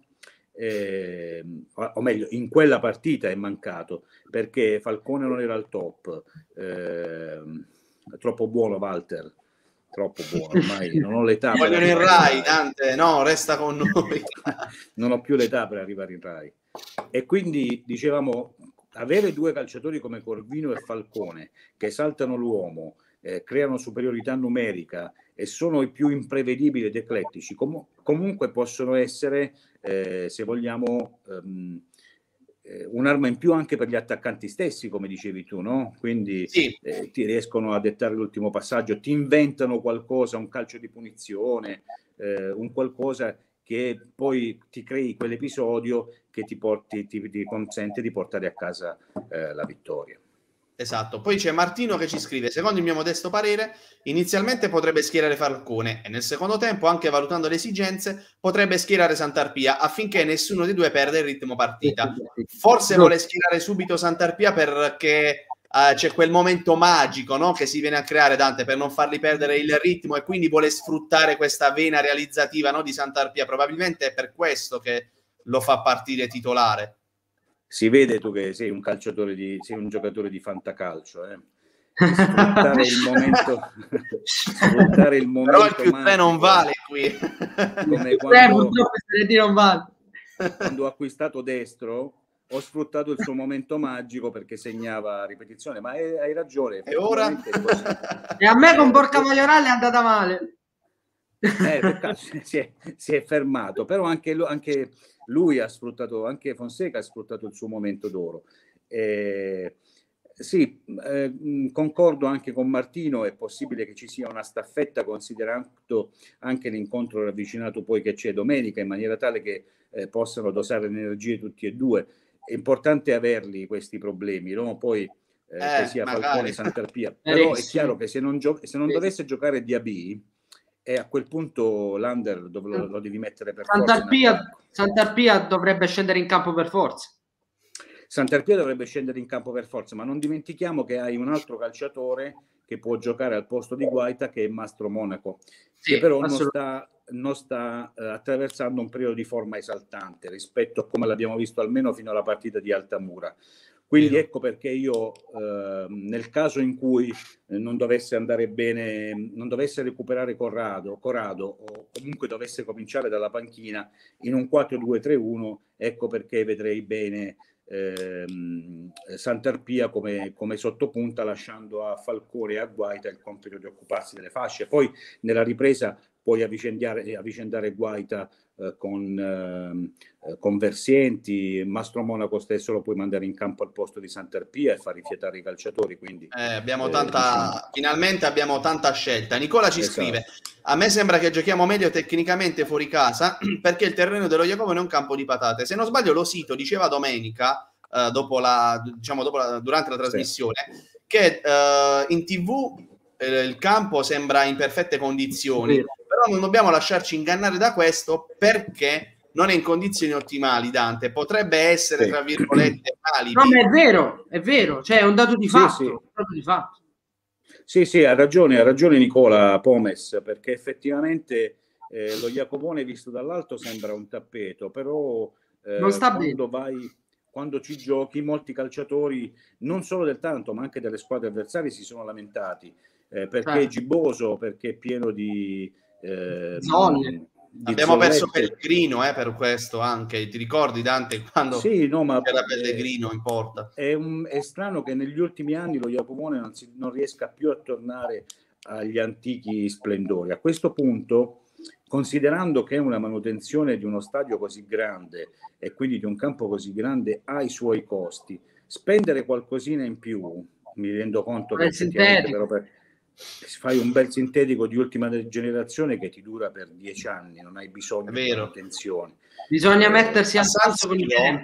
Eh, o meglio, in quella partita è mancato perché Falcone non era al top, eh, è troppo buono Walter, troppo buono, ormai non ho l'età. Vogliono in Rai, Dante, no, resta con noi. Non ho più l'età per arrivare in Rai. E quindi dicevamo, avere due calciatori come Corvino e Falcone che saltano l'uomo, eh, creano superiorità numerica e sono i più imprevedibili ed eclettici, com- comunque possono essere, eh, se vogliamo, um, eh, un'arma in più anche per gli attaccanti stessi, come dicevi tu, no? Quindi sì. eh, ti riescono a dettare l'ultimo passaggio, ti inventano qualcosa, un calcio di punizione, eh, un qualcosa che poi ti crei quell'episodio che ti, porti, ti, ti consente di portare a casa eh, la vittoria. Esatto, poi c'è Martino che ci scrive: secondo il mio modesto parere inizialmente potrebbe schierare Falcone e nel secondo tempo, anche valutando le esigenze, potrebbe schierare Santarpia affinché nessuno dei due perda il ritmo partita. Forse vuole schierare subito Santarpia perché uh, c'è quel momento magico, no? Che si viene a creare, Dante, per non fargli perdere il ritmo, e quindi vuole sfruttare questa vena realizzativa, no, di Santarpia. Probabilmente è per questo che lo fa partire titolare. Si vede tu che sei un calciatore di, sei un giocatore di fantacalcio, eh? Sfruttare il momento, sfruttare il momento. Però il più tre non vale qui. Come quando, non vale. quando ho acquistato Destro, ho sfruttato il suo momento magico perché segnava ripetizione, ma hai, hai ragione. E ora? E a me con Borca Maioral è andata male. Eh, peccato, si, è, si è fermato, però anche, anche lui ha sfruttato, anche Fonseca ha sfruttato il suo momento d'oro. Eh, sì, eh, concordo anche con Martino, è possibile che ci sia una staffetta, considerando anche l'incontro ravvicinato poi che c'è domenica, in maniera tale che eh, possano dosare le energie tutti e due. È importante averli questi problemi, no? Poi eh, eh, che sia magari Falcone, Santarpia, però è chiaro che se non, gio- se non dovesse giocare Diaby, e a quel punto l'Under lo, lo devi mettere per Santarpia, forza. Santarpia dovrebbe scendere in campo per forza. Santarpia dovrebbe scendere in campo per forza, ma non dimentichiamo che hai un altro calciatore che può giocare al posto di Guaita, che è Mastro Monaco, sì, che però non sta, non sta eh, attraversando un periodo di forma esaltante rispetto a come l'abbiamo visto almeno fino alla partita di Altamura. Quindi Vero. Ecco perché io eh, nel caso in cui eh, non dovesse andare bene, non dovesse recuperare Corrado, Corrado o comunque dovesse cominciare dalla panchina in un quattro due tre uno, ecco perché vedrei bene ehm, Santarpia come, come sottopunta, lasciando a Falcone e a Guaita il compito di occuparsi delle fasce. Poi nella ripresa puoi avvicendare, avvicendare Guaita eh, con, eh, con Versienti, Mastro Monaco stesso lo puoi mandare in campo al posto di Santarpia e far rifiatare i calciatori. Quindi eh, abbiamo eh, tanta, diciamo... finalmente abbiamo tanta scelta. Nicola ci esatto. scrive: a me sembra che giochiamo meglio tecnicamente fuori casa perché il terreno dello Jacopone è un campo di patate. Se non sbaglio, lo Sito diceva domenica, eh, dopo la, diciamo, dopo la, durante la trasmissione, sì, che eh, in tivù eh, il campo sembra in perfette condizioni, sì, però non dobbiamo lasciarci ingannare da questo, perché non è in condizioni ottimali, Dante. Potrebbe essere, sì, tra virgolette, alibi. No, ma è vero, è vero, cioè è un dato di fatto. Sì, sì. Un dato di fatto. Sì, sì, ha ragione, ha ragione Nicola Pomes, perché effettivamente eh, lo Jacopone visto dall'alto sembra un tappeto, però eh, non sta quando bene. vai, quando ci giochi, molti calciatori, non solo del Taranto, ma anche delle squadre avversarie, si sono lamentati, eh, perché certo. è gibboso, perché è pieno di... Eh, zone. Abbiamo zollette. Perso Pellegrino eh, per questo anche, ti ricordi Dante quando sì, no, ma c'era Pellegrino in porta? È, un, è strano che negli ultimi anni lo Jacopone non, si, non riesca più a tornare agli antichi splendori. A questo punto, considerando che una manutenzione di uno stadio così grande e quindi di un campo così grande ha i suoi costi, spendere qualcosina in più, mi rendo conto che effettivamente però per, fai un bel sintetico di ultima generazione che ti dura per dieci anni, non hai bisogno di manutenzione. Bisogna eh, mettersi al passo con i tempi.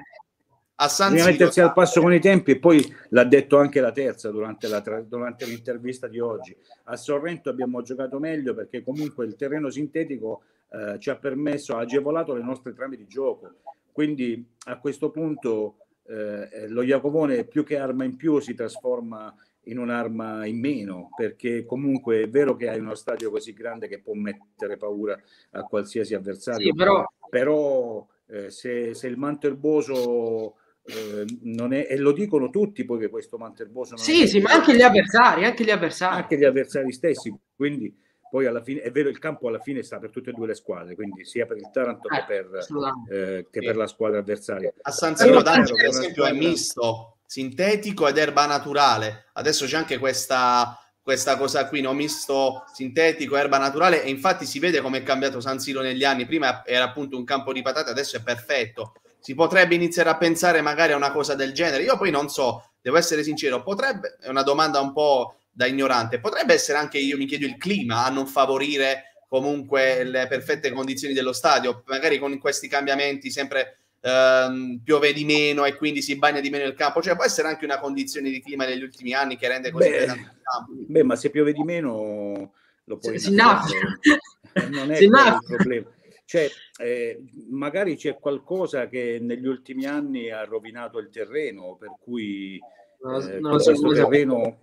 A San Bisogna Siro, mettersi al passo con i tempi, e poi l'ha detto anche la terza durante, la, durante l'intervista di oggi. A Sorrento abbiamo giocato meglio perché comunque il terreno sintetico eh, ci ha permesso, ha agevolato le nostre trame di gioco. Quindi a questo punto eh, lo Jacopone più che arma in più si trasforma in un'arma in meno, perché comunque è vero che hai uno stadio così grande che può mettere paura a qualsiasi avversario, sì, però, però eh, se, se il manto erboso eh, non è, e lo dicono tutti poi che questo manto erboso non sì, è sì, ma anche gli avversari, anche gli avversari, anche gli avversari stessi, quindi poi alla fine è vero, il campo alla fine sta per tutte e due le squadre, quindi sia per il Taranto eh, che, per, eh, che sì. per la squadra avversaria. A San Siro, Dante, per esempio, squadra... è misto sintetico ed erba naturale. Adesso c'è anche questa, questa cosa qui, no? Misto sintetico, erba naturale, e infatti si vede come è cambiato San Siro negli anni. Prima era appunto un campo di patate, adesso è perfetto. Si potrebbe iniziare a pensare magari a una cosa del genere. Io poi non so, devo essere sincero, potrebbe, è una domanda un po' da ignorante, potrebbe essere anche, io mi chiedo, il clima a non favorire comunque le perfette condizioni dello stadio, magari con questi cambiamenti sempre ehm, piove di meno e quindi si bagna di meno il campo, cioè può essere anche una condizione di clima negli ultimi anni che rende così pesante il campo. Beh, ma se piove di meno lo puoi si innaffica. Non è si quello innaffica. il problema. Cioè, eh, magari c'è qualcosa che negli ultimi anni ha rovinato il terreno, per cui eh, non lo so, questo terreno,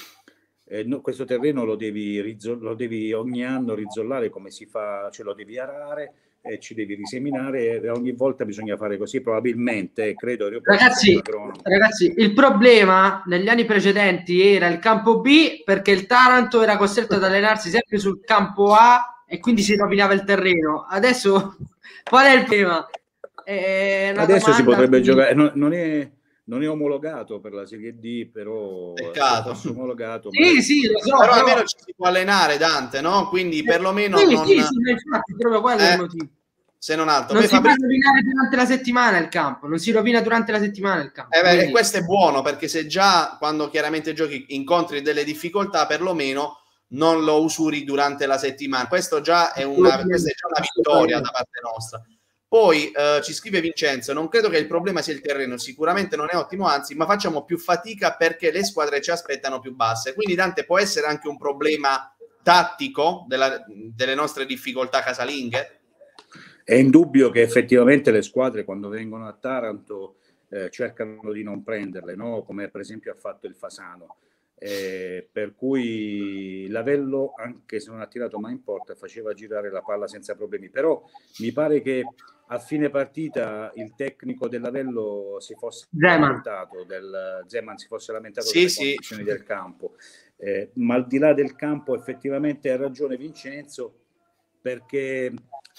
eh, no, questo terreno lo devi, lo devi ogni anno rizollare come si fa, ce lo devi arare, e ci devi riseminare, e ogni volta bisogna fare così, probabilmente, credo. Ragazzi, ragazzi, il problema negli anni precedenti era il campo B, perché il Taranto era costretto ad allenarsi sempre sul campo A e quindi si rovinava il terreno. Adesso qual è il problema? È Adesso si potrebbe quindi... giocare, non, non, è, non è omologato per la Serie D, però peccato. è omologato. Sì, sì, lo so, però, però almeno ci si può allenare, Dante, no? Quindi perlomeno sì, non... sì, sì, infatti, proprio quello eh, è il motivo. Se non altro. Non Beh, si Fabrizio... può rovinare durante la settimana il campo, non si rovina durante la settimana il campo. Eh beh, quindi... e questo è buono, perché se già quando chiaramente giochi incontri delle difficoltà, perlomeno non lo usuri durante la settimana. Questo già è una, questa è già una vittoria da parte nostra. Poi eh, ci scrive Vincenzo: non credo che il problema sia il terreno, sicuramente non è ottimo, anzi, ma facciamo più fatica perché le squadre ci aspettano più basse. Quindi, Dante, può essere anche un problema tattico della, delle nostre difficoltà casalinghe? È indubbio che effettivamente le squadre, quando vengono a Taranto, eh, cercano di non prenderle, no? Come per esempio ha fatto il Fasano. Eh, per cui l'Avello, anche se non ha tirato mai in porta, faceva girare la palla senza problemi. Però mi pare che a fine partita il tecnico dell'Avello si fosse Zeman. lamentato del Zeman si fosse lamentato sì, delle sì. condizioni del campo. Eh, ma al di là del campo, effettivamente ha ragione Vincenzo, perché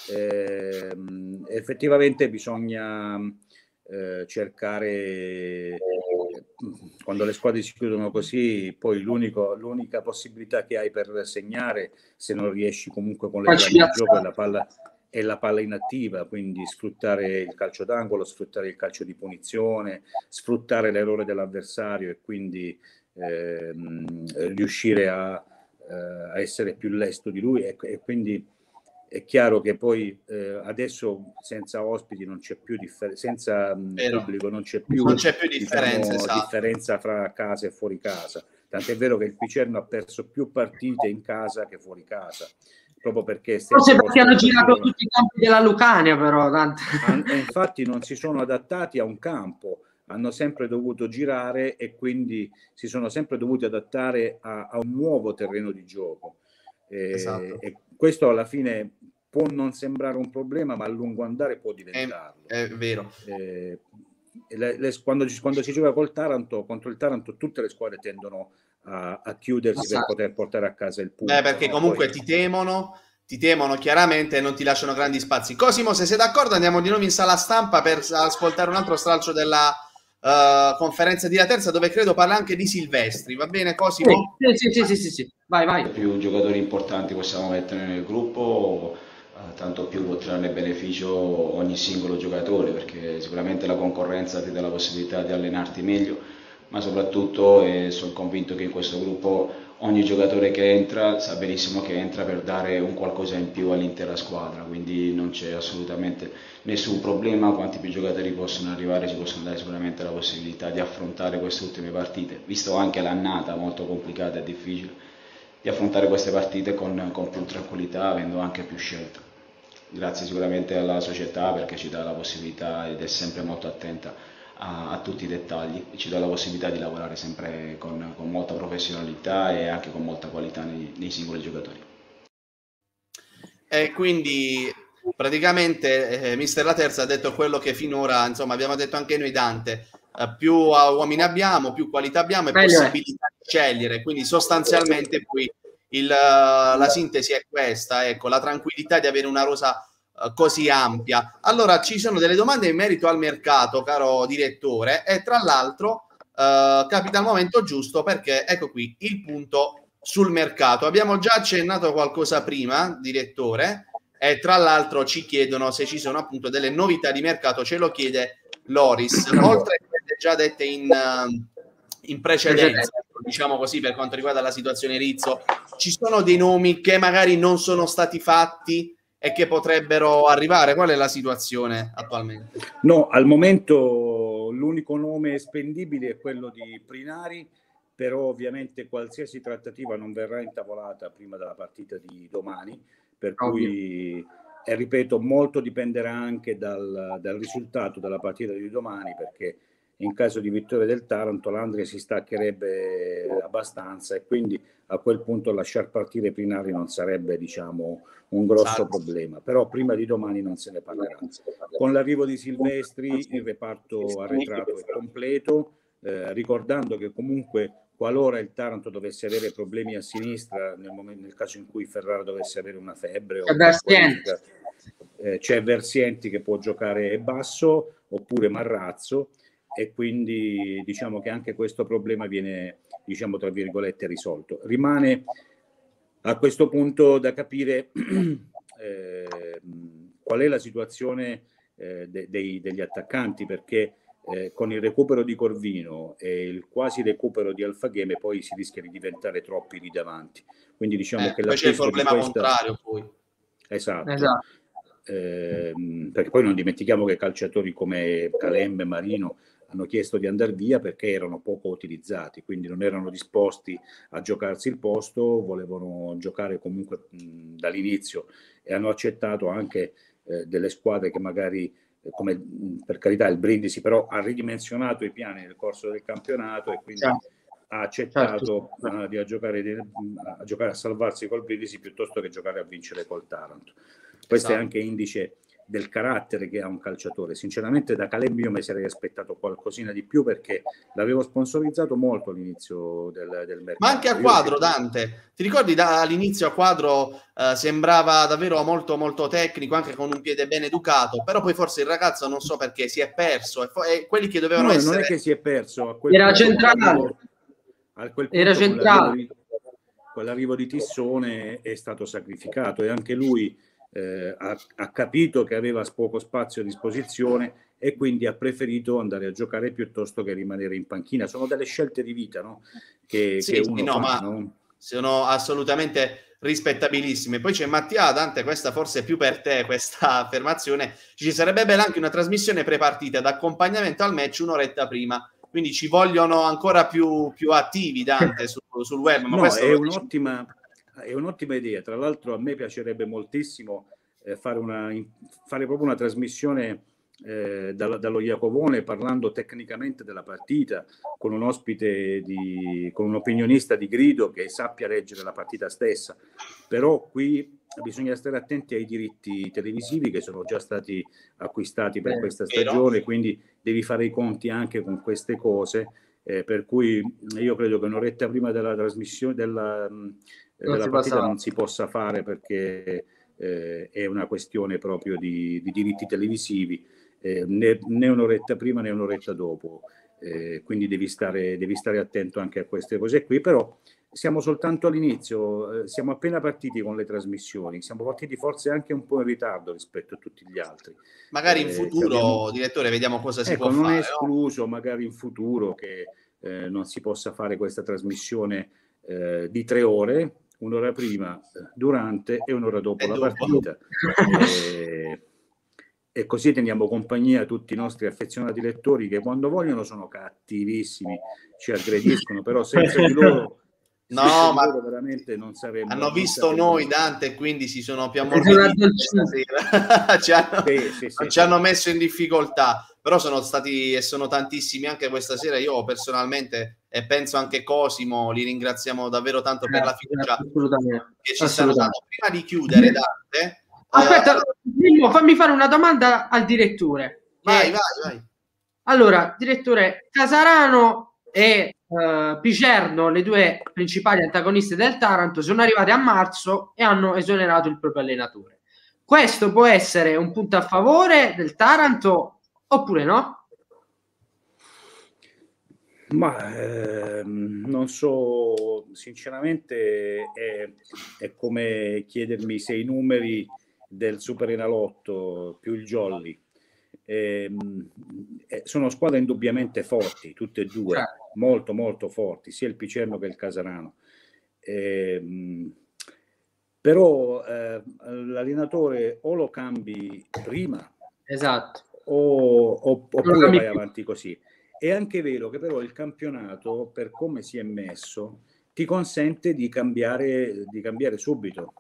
eh, effettivamente bisogna eh, cercare, eh, quando le squadre si chiudono così, poi l'unico, l'unica possibilità che hai per segnare, se non riesci comunque con le trame di gioco, è la palla, è la palla inattiva, quindi sfruttare il calcio d'angolo, sfruttare il calcio di punizione, sfruttare l'errore dell'avversario e quindi ehm, riuscire a, a essere più lesto di lui, e, e quindi è chiaro che poi eh, adesso senza ospiti non c'è più differenza, senza mh, pubblico non c'è più, non c'è più differenza, diciamo, esatto. differenza fra casa e fuori casa. Tant'è vero che il Picerno ha perso più partite in casa che fuori casa, proprio perché forse perché hanno girato tutti i campi della Lucania, però Dante. E infatti non si sono adattati a un campo, hanno sempre dovuto girare e quindi si sono sempre dovuti adattare a, a un nuovo terreno di gioco. Eh, esatto. E questo alla fine può non sembrare un problema, ma a lungo andare può diventarlo. È, è vero. Eh, le, le, quando, quando si gioca col Taranto, contro il Taranto, tutte le squadre tendono a, a chiudersi esatto. per poter portare a casa il punto. Beh, perché no? comunque Poi... ti temono, ti temono chiaramente e non ti lasciano grandi spazi. Cosimo, se sei d'accordo, andiamo di nuovo in sala stampa per ascoltare un altro stralcio della uh, conferenza di La Terza, dove credo parla anche di Silvestri. Va bene, Cosimo? Sì, sì, sì, sì, sì, sì. Vai, vai. Più giocatori importanti possiamo mettere nel gruppo, tanto più può trarne beneficio ogni singolo giocatore, perché sicuramente la concorrenza ti dà la possibilità di allenarti meglio, ma soprattutto eh, sono convinto che in questo gruppo ogni giocatore che entra sa benissimo che entra per dare un qualcosa in più all'intera squadra, quindi non c'è assolutamente nessun problema. Quanti più giocatori possono arrivare ci possono dare sicuramente la possibilità di affrontare queste ultime partite, visto anche l'annata molto complicata e difficile, di affrontare queste partite con, con più tranquillità, avendo anche più scelta. Grazie sicuramente alla società, perché ci dà la possibilità ed è sempre molto attenta a, a tutti i dettagli, e ci dà la possibilità di lavorare sempre con, con molta professionalità e anche con molta qualità nei, nei singoli giocatori. E quindi praticamente eh, mister La Terza ha detto quello che finora, insomma, abbiamo detto anche noi, Dante, eh, più uomini abbiamo, più qualità abbiamo e Meglio possibilità è. di scegliere, quindi sostanzialmente poi il, la sintesi è questa, ecco, la tranquillità di avere una rosa uh, così ampia. Allora, ci sono delle domande in merito al mercato, caro direttore, e tra l'altro uh, capita il momento giusto, perché ecco qui il punto sul mercato. Abbiamo già accennato qualcosa prima, direttore, e tra l'altro ci chiedono se ci sono appunto delle novità di mercato, ce lo chiede Loris, oltre a quelle già dette in, uh, in precedenza, diciamo così, per quanto riguarda la situazione Rizzo. Ci sono dei nomi che magari non sono stati fatti e che potrebbero arrivare. Qual è la situazione attualmente? No, al momento l'unico nome spendibile è quello di Prinari, però ovviamente qualsiasi trattativa non verrà intavolata prima della partita di domani, per Ovvio. cui, e ripeto, molto dipenderà anche dal, dal risultato della partita di domani, perché in caso di vittoria del Taranto l'Andria si staccherebbe abbastanza e quindi a quel punto lasciar partire Prinari non sarebbe, diciamo, un grosso Salve. problema, però prima di domani non se ne parlerà. Con l'arrivo di Silvestri il reparto arretrato è completo, eh, ricordando che comunque qualora il Taranto dovesse avere problemi a sinistra, nel, momento, nel caso in cui Ferrara dovesse avere una febbre o una squalifica, eh, c'è Versienti che può giocare basso oppure Marrazzo, e quindi diciamo che anche questo problema viene, diciamo, tra virgolette, risolto. Rimane a questo punto da capire eh, qual è la situazione eh, de- dei, degli attaccanti, perché eh, con il recupero di Corvino e il quasi recupero di Alfagheme poi si rischia di diventare troppi lì davanti. Quindi diciamo Eh, che poi c'è il l'acquisto problema di questa... contrario poi. Esatto. Esatto. Eh, perché poi non dimentichiamo che calciatori come Calem e Marino hanno chiesto di andare via perché erano poco utilizzati, quindi non erano disposti a giocarsi il posto, volevano giocare comunque mh, dall'inizio, e hanno accettato anche eh, delle squadre che magari, eh, come mh, per carità il Brindisi, però ha ridimensionato i piani nel corso del campionato e quindi Certo. ha accettato Certo. uh, di a giocare, di, a giocare a salvarsi col Brindisi piuttosto che giocare a vincere col Taranto. Questo esatto. È anche indice del carattere che ha un calciatore. Sinceramente da Calem io mi sarei aspettato qualcosina di più, perché l'avevo sponsorizzato molto all'inizio del, del mercato. Ma anche a Quadro, Dante, ti ricordi da, all'inizio a Quadro eh, sembrava davvero molto molto tecnico, anche con un piede ben educato, però poi forse il ragazzo non so perché si è perso, e, fo- e quelli che dovevano no, essere... non è che si è perso, a quel era punto, centrale, a quel punto, era centrale. Di, con l'arrivo di Tissone è stato sacrificato, e anche lui Eh, ha, ha capito che aveva poco spazio a disposizione e quindi ha preferito andare a giocare piuttosto che rimanere in panchina. Sono delle scelte di vita, no? che, sì, che sì, uno no, fa, ma no? sono assolutamente rispettabilissime. Poi c'è Mattia, Dante, questa forse è più per te questa affermazione, ci sarebbe bella anche una trasmissione prepartita d'accompagnamento al match un'oretta prima, quindi ci vogliono ancora più, più attivi, Dante, su, sul web. Ma no, è lo un'ottima È un'ottima idea. Tra l'altro a me piacerebbe moltissimo eh, fare, una, in, fare proprio una trasmissione eh, dallo, dallo Iacovone, parlando tecnicamente della partita, con un ospite, di, con un opinionista di grido che sappia leggere la partita stessa. Però qui bisogna stare attenti ai diritti televisivi che sono già stati acquistati per questa stagione, quindi devi fare i conti anche con queste cose. Eh, per cui io credo che un'oretta prima della trasmissione della, della partita non si possa fare, perché eh, è una questione proprio di, di diritti televisivi, eh, né, né un'oretta prima né un'oretta dopo, eh, quindi devi stare, devi stare attento anche a queste cose qui. Però siamo soltanto all'inizio, eh, siamo appena partiti con le trasmissioni, siamo partiti forse anche un po' in ritardo rispetto a tutti gli altri. Magari in eh, futuro, abbiamo... direttore, vediamo cosa si ecco, può non fare. è escluso, no? magari in futuro, che eh, non si possa fare questa trasmissione eh, di tre ore, un'ora prima, durante e un'ora dopo e la dopo. partita. E, e così teniamo compagnia a tutti i nostri affezionati lettori, che quando vogliono sono cattivissimi, ci aggrediscono, però senza di loro... No, ma veramente non saremmo, hanno non visto saremmo noi, stati. Dante, e quindi si sono più ammorbiditi stasera. ci, hanno, sì, sì, sì, ci sì. hanno messo in difficoltà, però sono stati e sono tantissimi anche questa sera. Io personalmente, e penso anche Cosimo, li ringraziamo davvero tanto per la fiducia che ci stanno dando. Prima di chiudere, Dante, aspetta, uh, fammi fare una domanda al direttore. Vai, vai, vai. Allora, direttore, Casarano e uh, Picerno, le due principali antagoniste del Taranto, sono arrivati a marzo e hanno esonerato il proprio allenatore. Questo può essere un punto a favore del Taranto oppure no? Ma ehm, non so, sinceramente è, è come chiedermi se i numeri del Superenalotto più il Jolly eh, sono squadre indubbiamente forti, tutte e due, Cioè. molto molto forti, sia il Picerno che il Casarano. Eh, però eh, l'allenatore o lo cambi prima, esatto, o, o, oppure vai avanti così. È anche vero che però il campionato, per come si è messo, ti consente di cambiare, di cambiare subito.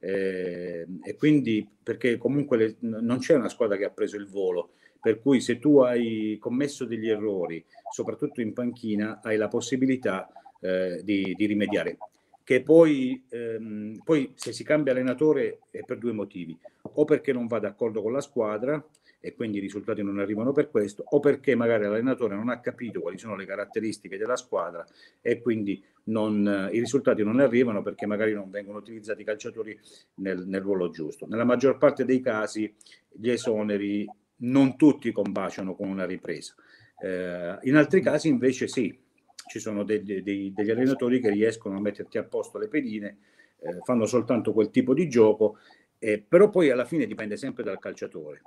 Eh, e quindi, perché comunque le, non c'è una squadra che ha preso il volo, per cui se tu hai commesso degli errori, soprattutto in panchina, hai la possibilità eh, di, di rimediare. Che poi, ehm, poi se si cambia allenatore è per due motivi: o perché non va d'accordo con la squadra e quindi i risultati non arrivano per questo, o perché magari l'allenatore non ha capito quali sono le caratteristiche della squadra e quindi non, i risultati non arrivano perché magari non vengono utilizzati i calciatori nel, nel ruolo giusto. Nella maggior parte dei casi gli esoneri non tutti combaciano con una ripresa, eh, in altri casi invece sì, ci sono degli, dei, degli allenatori che riescono a metterti a posto le pedine, eh, fanno soltanto quel tipo di gioco, eh, però poi alla fine dipende sempre dal calciatore.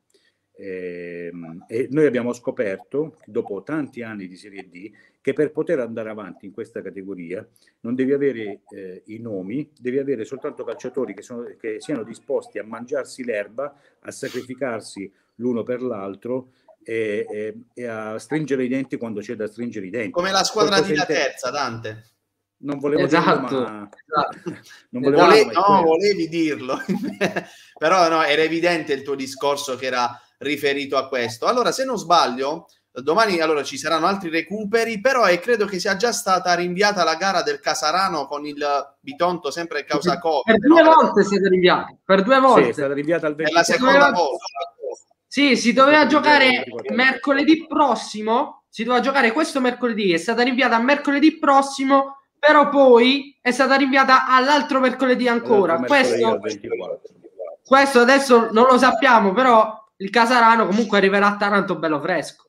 Eh, e noi abbiamo scoperto, dopo tanti anni di Serie D, che per poter andare avanti in questa categoria non devi avere eh, i nomi, devi avere soltanto calciatori che, sono, che siano disposti a mangiarsi l'erba, a sacrificarsi l'uno per l'altro e, e, e a stringere i denti quando c'è da stringere i denti. Come la squadra di La Terza, Dante. Non volevo esatto, dirlo, ma... esatto. non volevo Vole... dirlo, no, volevi dirlo. Però no, era evidente il tuo discorso che era riferito a questo. Allora, se non sbaglio, domani allora ci saranno altri recuperi, però e credo che sia già stata rinviata la gara del Casarano con il Bitonto sempre a causa Covid. Per due no? volte è stata rinviata, per due volte. Sì, è stata rinviata al ventiquattro. È la seconda volta. Sì, si doveva giocare mercoledì prossimo, si doveva giocare questo mercoledì, è stata rinviata a mercoledì prossimo, però poi è stata rinviata all'altro mercoledì ancora. Mercoledì questo, questo adesso non lo sappiamo, però il Casarano comunque arriverà a Taranto bello fresco.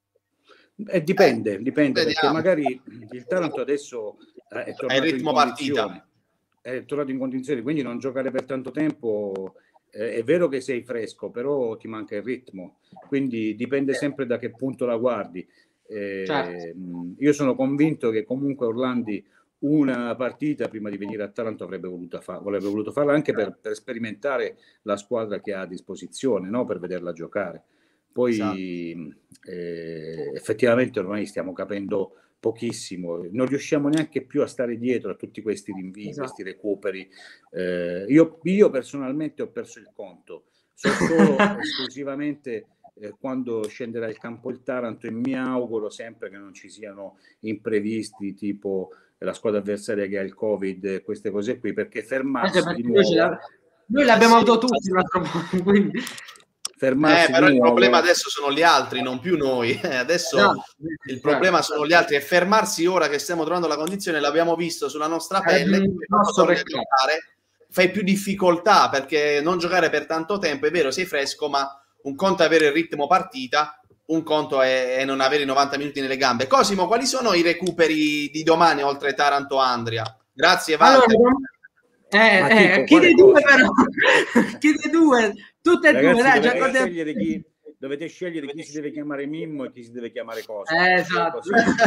Eh, dipende, dipende, Vediamo. Perché magari il Taranto adesso eh, è tornato è il ritmo in partita. È tornato in condizioni, quindi non giocare per tanto tempo. Eh, è vero che sei fresco, però ti manca il ritmo, quindi dipende sempre da che punto la guardi. Eh, certo. Io sono convinto che comunque Orlandi una partita prima di venire a Taranto avrebbe voluto, fa- avrebbe voluto farla anche per, per sperimentare la squadra che ha a disposizione, no? Per vederla giocare. Poi esatto. eh, effettivamente ormai stiamo capendo pochissimo, non riusciamo neanche più a stare dietro a tutti questi rinvii, esatto. questi recuperi. Eh, io, io personalmente ho perso il conto, so solo esclusivamente eh, quando scenderà il campo il Taranto, e mi auguro sempre che non ci siano imprevisti tipo la squadra avversaria che ha il Covid, queste cose qui, perché fermarsi perché di nuovo... Noi, noi l'abbiamo avuto tutti l'altro modo, quindi... Eh, però il problema adesso sono gli altri, non più noi. Eh, adesso no, il problema sono gli altri, e fermarsi ora che stiamo trovando la condizione, l'abbiamo visto sulla nostra pelle, eh, giocare, fai più difficoltà, perché non giocare per tanto tempo, è vero, sei fresco, ma un conto è avere il ritmo partita, un conto è, è non avere i novanta minuti nelle gambe. Cosimo, quali sono i recuperi di domani oltre Taranto Andria? Grazie, Walter. Allora, eh, eh, chi dei due però? Chi dei due? Tutte e Ragazzi, due, dai, dovete, già scegliere chi, dovete scegliere chi si deve chiamare Mimmo e chi si deve chiamare Cosa. Eh, esatto.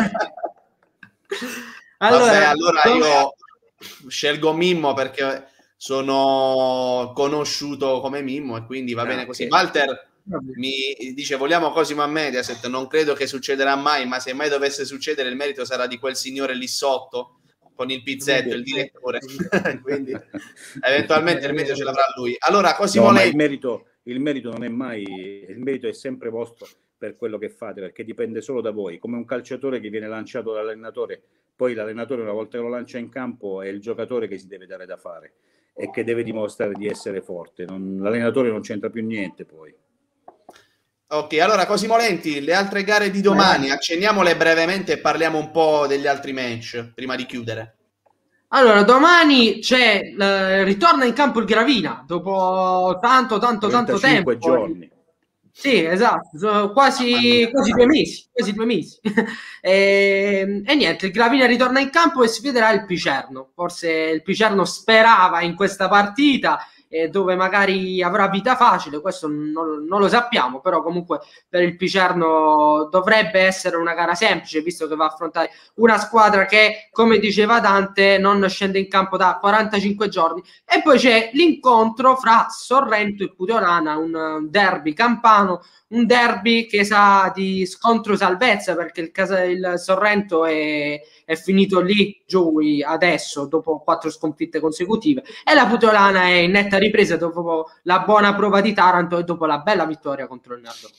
allora, Vabbè, allora io scelgo Mimmo perché sono conosciuto come Mimmo e quindi va ah, bene così. Okay. Walter mi dice vogliamo Cosimo a Mediaset, non credo che succederà mai, ma se mai dovesse succedere il merito sarà di quel signore lì sotto con il pizzetto, il direttore, quindi eventualmente il merito ce l'avrà lui. Allora, Cosimo, no, lei... il merito, il merito non è mai, il merito è sempre vostro per quello che fate, perché dipende solo da voi, come un calciatore che viene lanciato dall'allenatore, poi l'allenatore una volta che lo lancia in campo è il giocatore che si deve dare da fare e che deve dimostrare di essere forte, non, l'allenatore non c'entra più niente poi. Ok, allora Cosimo Lenti, le altre gare di domani, accenniamole brevemente e parliamo un po' degli altri match prima di chiudere. Allora, domani c'è, eh, ritorna in campo il Gravina dopo tanto, tanto, tanto tempo. Giorni. Sì, esatto, sono quasi, quasi due mesi, quasi due mesi. e, e niente, il Gravina ritorna in campo e sfiderà il Picerno. Forse il Picerno sperava in questa partita eh, dove magari avrà vita facile, questo non, non lo sappiamo, però comunque per il Picerno dovrebbe essere una gara semplice, visto che va a affrontare una squadra che, come diceva Dante, non scende in campo da quarantacinque giorni. E poi c'è l'incontro fra Sorrento e Puteolana, un derby campano, un derby che sa di scontro salvezza, perché il, casa, il Sorrento è, è finito lì giù adesso dopo quattro sconfitte consecutive, e la Puteolana è in netta ripresa dopo la buona prova di Taranto e dopo la bella vittoria contro il Nardò.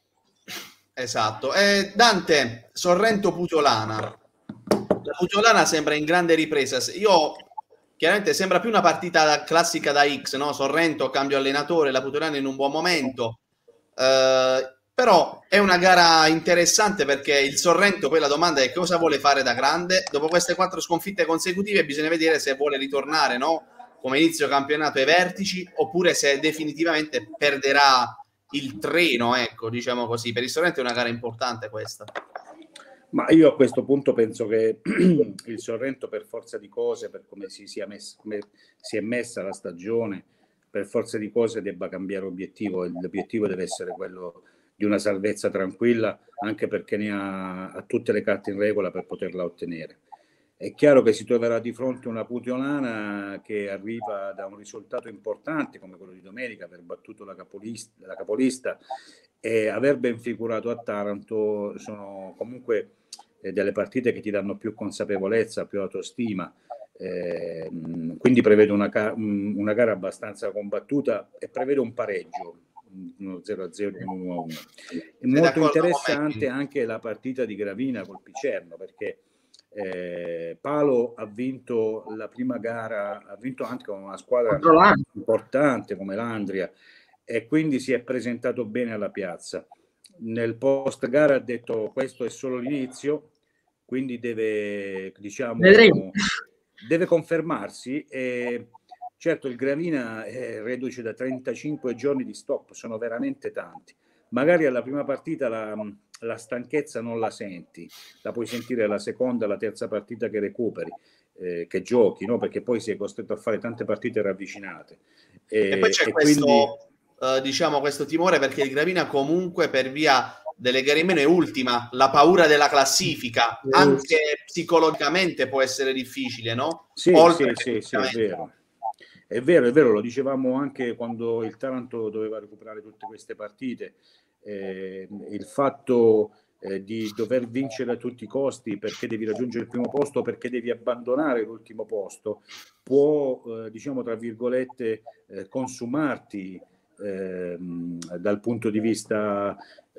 Esatto. Eh, Dante, Sorrento Puteolana. La Puteolana sembra in grande ripresa. Io chiaramente sembra più una partita classica da X, no? Sorrento cambio allenatore, la Puteolana in un buon momento. Uh, però è una gara interessante, perché il Sorrento, poi la domanda è cosa vuole fare da grande dopo queste quattro sconfitte consecutive. Bisogna vedere se vuole ritornare, no, come inizio campionato ai vertici, oppure se definitivamente perderà il treno, ecco, diciamo così. Per il Sorrento è una gara importante questa. Ma io a questo punto penso che il Sorrento, per forza di cose, per come si, sia messa, come si è messa la stagione, per forza di cose debba cambiare obiettivo. L'obiettivo deve essere quello di una salvezza tranquilla, anche perché ne ha, ha tutte le carte in regola per poterla ottenere. È chiaro che si troverà di fronte una Puteolana che arriva da un risultato importante come quello di domenica, aver battuto la capolista, la capolista e aver ben figurato a Taranto. Sono comunque eh, delle partite che ti danno più consapevolezza, più autostima. Eh, quindi prevedo una, una gara abbastanza combattuta e prevedo un pareggio, uno zero a zero, uno a uno. È molto interessante anche la partita di Gravina col Picerno, perché eh, Palo ha vinto la prima gara, ha vinto anche con una squadra importante come l'Andria, e quindi si è presentato bene alla piazza. Nel post gara ha detto questo è solo l'inizio, quindi deve, diciamo, Vedremo. deve confermarsi. E certo il Gravina è reduce da trentacinque giorni di stop, sono veramente tanti. Magari alla prima partita la, la stanchezza non la senti, la puoi sentire alla seconda, alla terza partita che recuperi, eh, che giochi, no? Perché poi sei costretto a fare tante partite ravvicinate. E, e poi c'è e questo, quindi... uh, diciamo, questo timore, perché il Gravina comunque per via delle gare in meno è ultima, la paura della classifica, anche psicologicamente può essere difficile, no? Sì, Oltre sì, sì, sì, è vero. È vero, è vero, lo dicevamo anche quando il Taranto doveva recuperare tutte queste partite. Eh, il fatto eh, di dover vincere a tutti i costi perché devi raggiungere il primo posto, perché devi abbandonare l'ultimo posto, può, eh, diciamo, tra virgolette, eh, consumarti eh, dal punto di vista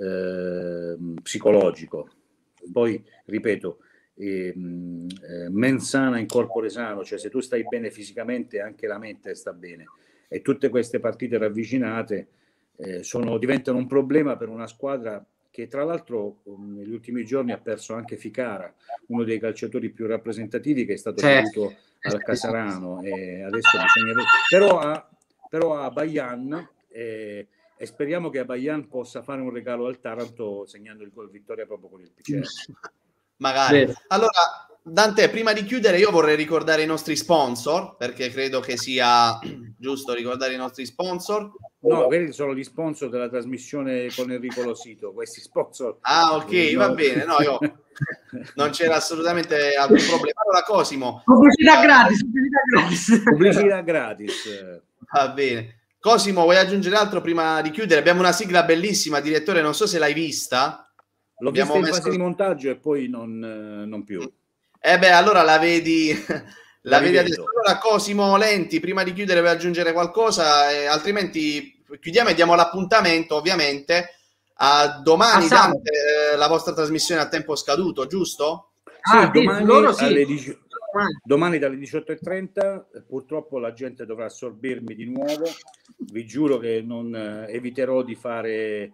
eh, psicologico. Poi, ripeto, E, eh, mens sana in corpore sano, cioè se tu stai bene fisicamente anche la mente sta bene, e tutte queste partite ravvicinate eh, sono, diventano un problema per una squadra che tra l'altro um, negli ultimi giorni ha perso anche Ficara, uno dei calciatori più rappresentativi, che è stato ceduto al Casarano, e adesso bisogna vedere, però ha, però ha Bayan eh, e speriamo che a Bayan possa fare un regalo al Taranto segnando il gol vittoria proprio con il Picerno. Magari. Vero. Allora, Dante, prima di chiudere io vorrei ricordare i nostri sponsor, perché credo che sia giusto ricordare i nostri sponsor. No, quelli sono gli sponsor della trasmissione con Enrico Losito, questi sponsor. Ah, ok, no. Va bene, no, io non c'era assolutamente alcun problema. Allora, Cosimo. Pubblicità gratis, pubblicità gratis. Pubblicità gratis. Va bene. Cosimo, vuoi aggiungere altro prima di chiudere? Abbiamo una sigla bellissima, direttore, non so se l'hai vista. L'ho vista in messo... fase di montaggio e poi non, non più. Eh beh, allora la vedi, la, la vedi adesso. Allora, Cosimo Lenti, prima di chiudere vuoi aggiungere qualcosa? Eh, altrimenti chiudiamo e diamo l'appuntamento, ovviamente, a domani, Dante, eh, la vostra trasmissione a tempo scaduto, giusto? Ah, sì, domani, loro sì. Alle dici... domani dalle diciotto e trenta, purtroppo la gente dovrà assorbirmi di nuovo, vi giuro che non eh, eviterò di fare...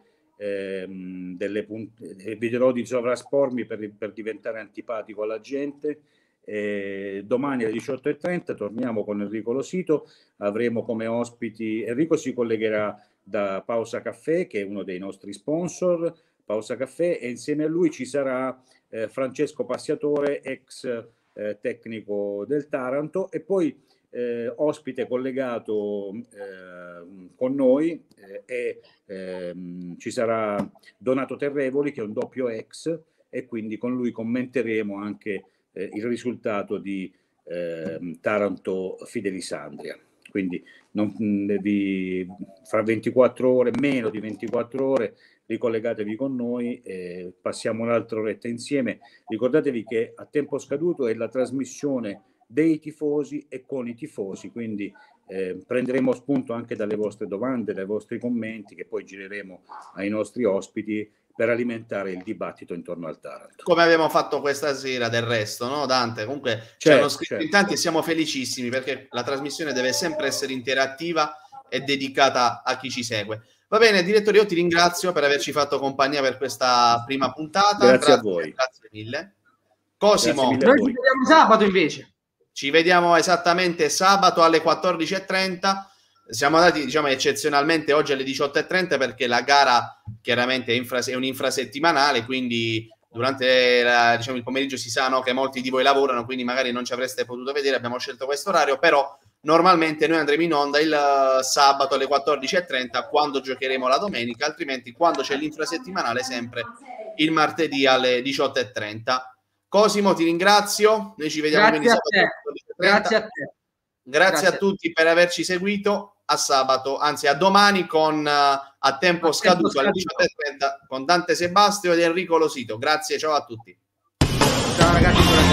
Ehm, delle punte, eviterò di sovraspormi per, per diventare antipatico alla gente. Eh, domani alle diciotto e trenta torniamo con Enrico Losito, avremo come ospiti, Enrico si collegherà da Pausa Caffè, che è uno dei nostri sponsor, Pausa Caffè, e insieme a lui ci sarà eh, Francesco Passiatore, ex eh, tecnico del Taranto, e poi eh, ospite collegato eh, con noi eh, e eh, ci sarà Donato Terrevoli, che è un doppio ex, e quindi con lui commenteremo anche eh, il risultato di eh, Taranto Fidelisandria. Quindi non, di, fra ventiquattro ore, meno di ventiquattro ore, ricollegatevi con noi e passiamo un'altra oretta insieme. Ricordatevi che A Tempo Scaduto è la trasmissione dei tifosi e con i tifosi, quindi eh, prenderemo spunto anche dalle vostre domande, dai vostri commenti, che poi gireremo ai nostri ospiti per alimentare il dibattito intorno al Taranto. Come abbiamo fatto questa sera del resto, no Dante? Comunque certo, ci hanno scritto certo. in tanti e siamo felicissimi, perché la trasmissione deve sempre essere interattiva e dedicata a chi ci segue. Va bene, direttore, io ti ringrazio per averci fatto compagnia per questa prima puntata. Grazie, grazie a voi. Grazie mille. Cosimo, noi ci vediamo sabato invece. Ci vediamo esattamente sabato alle quattordici e trenta. Siamo andati, diciamo, eccezionalmente oggi alle diciotto e trenta perché la gara chiaramente è, infra, è un'infrasettimanale, quindi durante la, diciamo, il pomeriggio si sa, no, che molti di voi lavorano, quindi magari non ci avreste potuto vedere, abbiamo scelto questo orario, però normalmente noi andremo in onda il uh, sabato alle quattordici e trenta quando giocheremo la domenica, altrimenti quando c'è l'infrasettimanale sempre il martedì alle diciotto e trenta. Cosimo, ti ringrazio, noi ci vediamo Grazie quindi a sabato. te. Grazie a te. Grazie, Grazie a tutti per averci seguito. A sabato, anzi a domani con uh, A Tempo Scaduto alle diciotto e trenta con Dante Sebastio ed Enrico Losito. Grazie, ciao a tutti. Ciao ragazzi.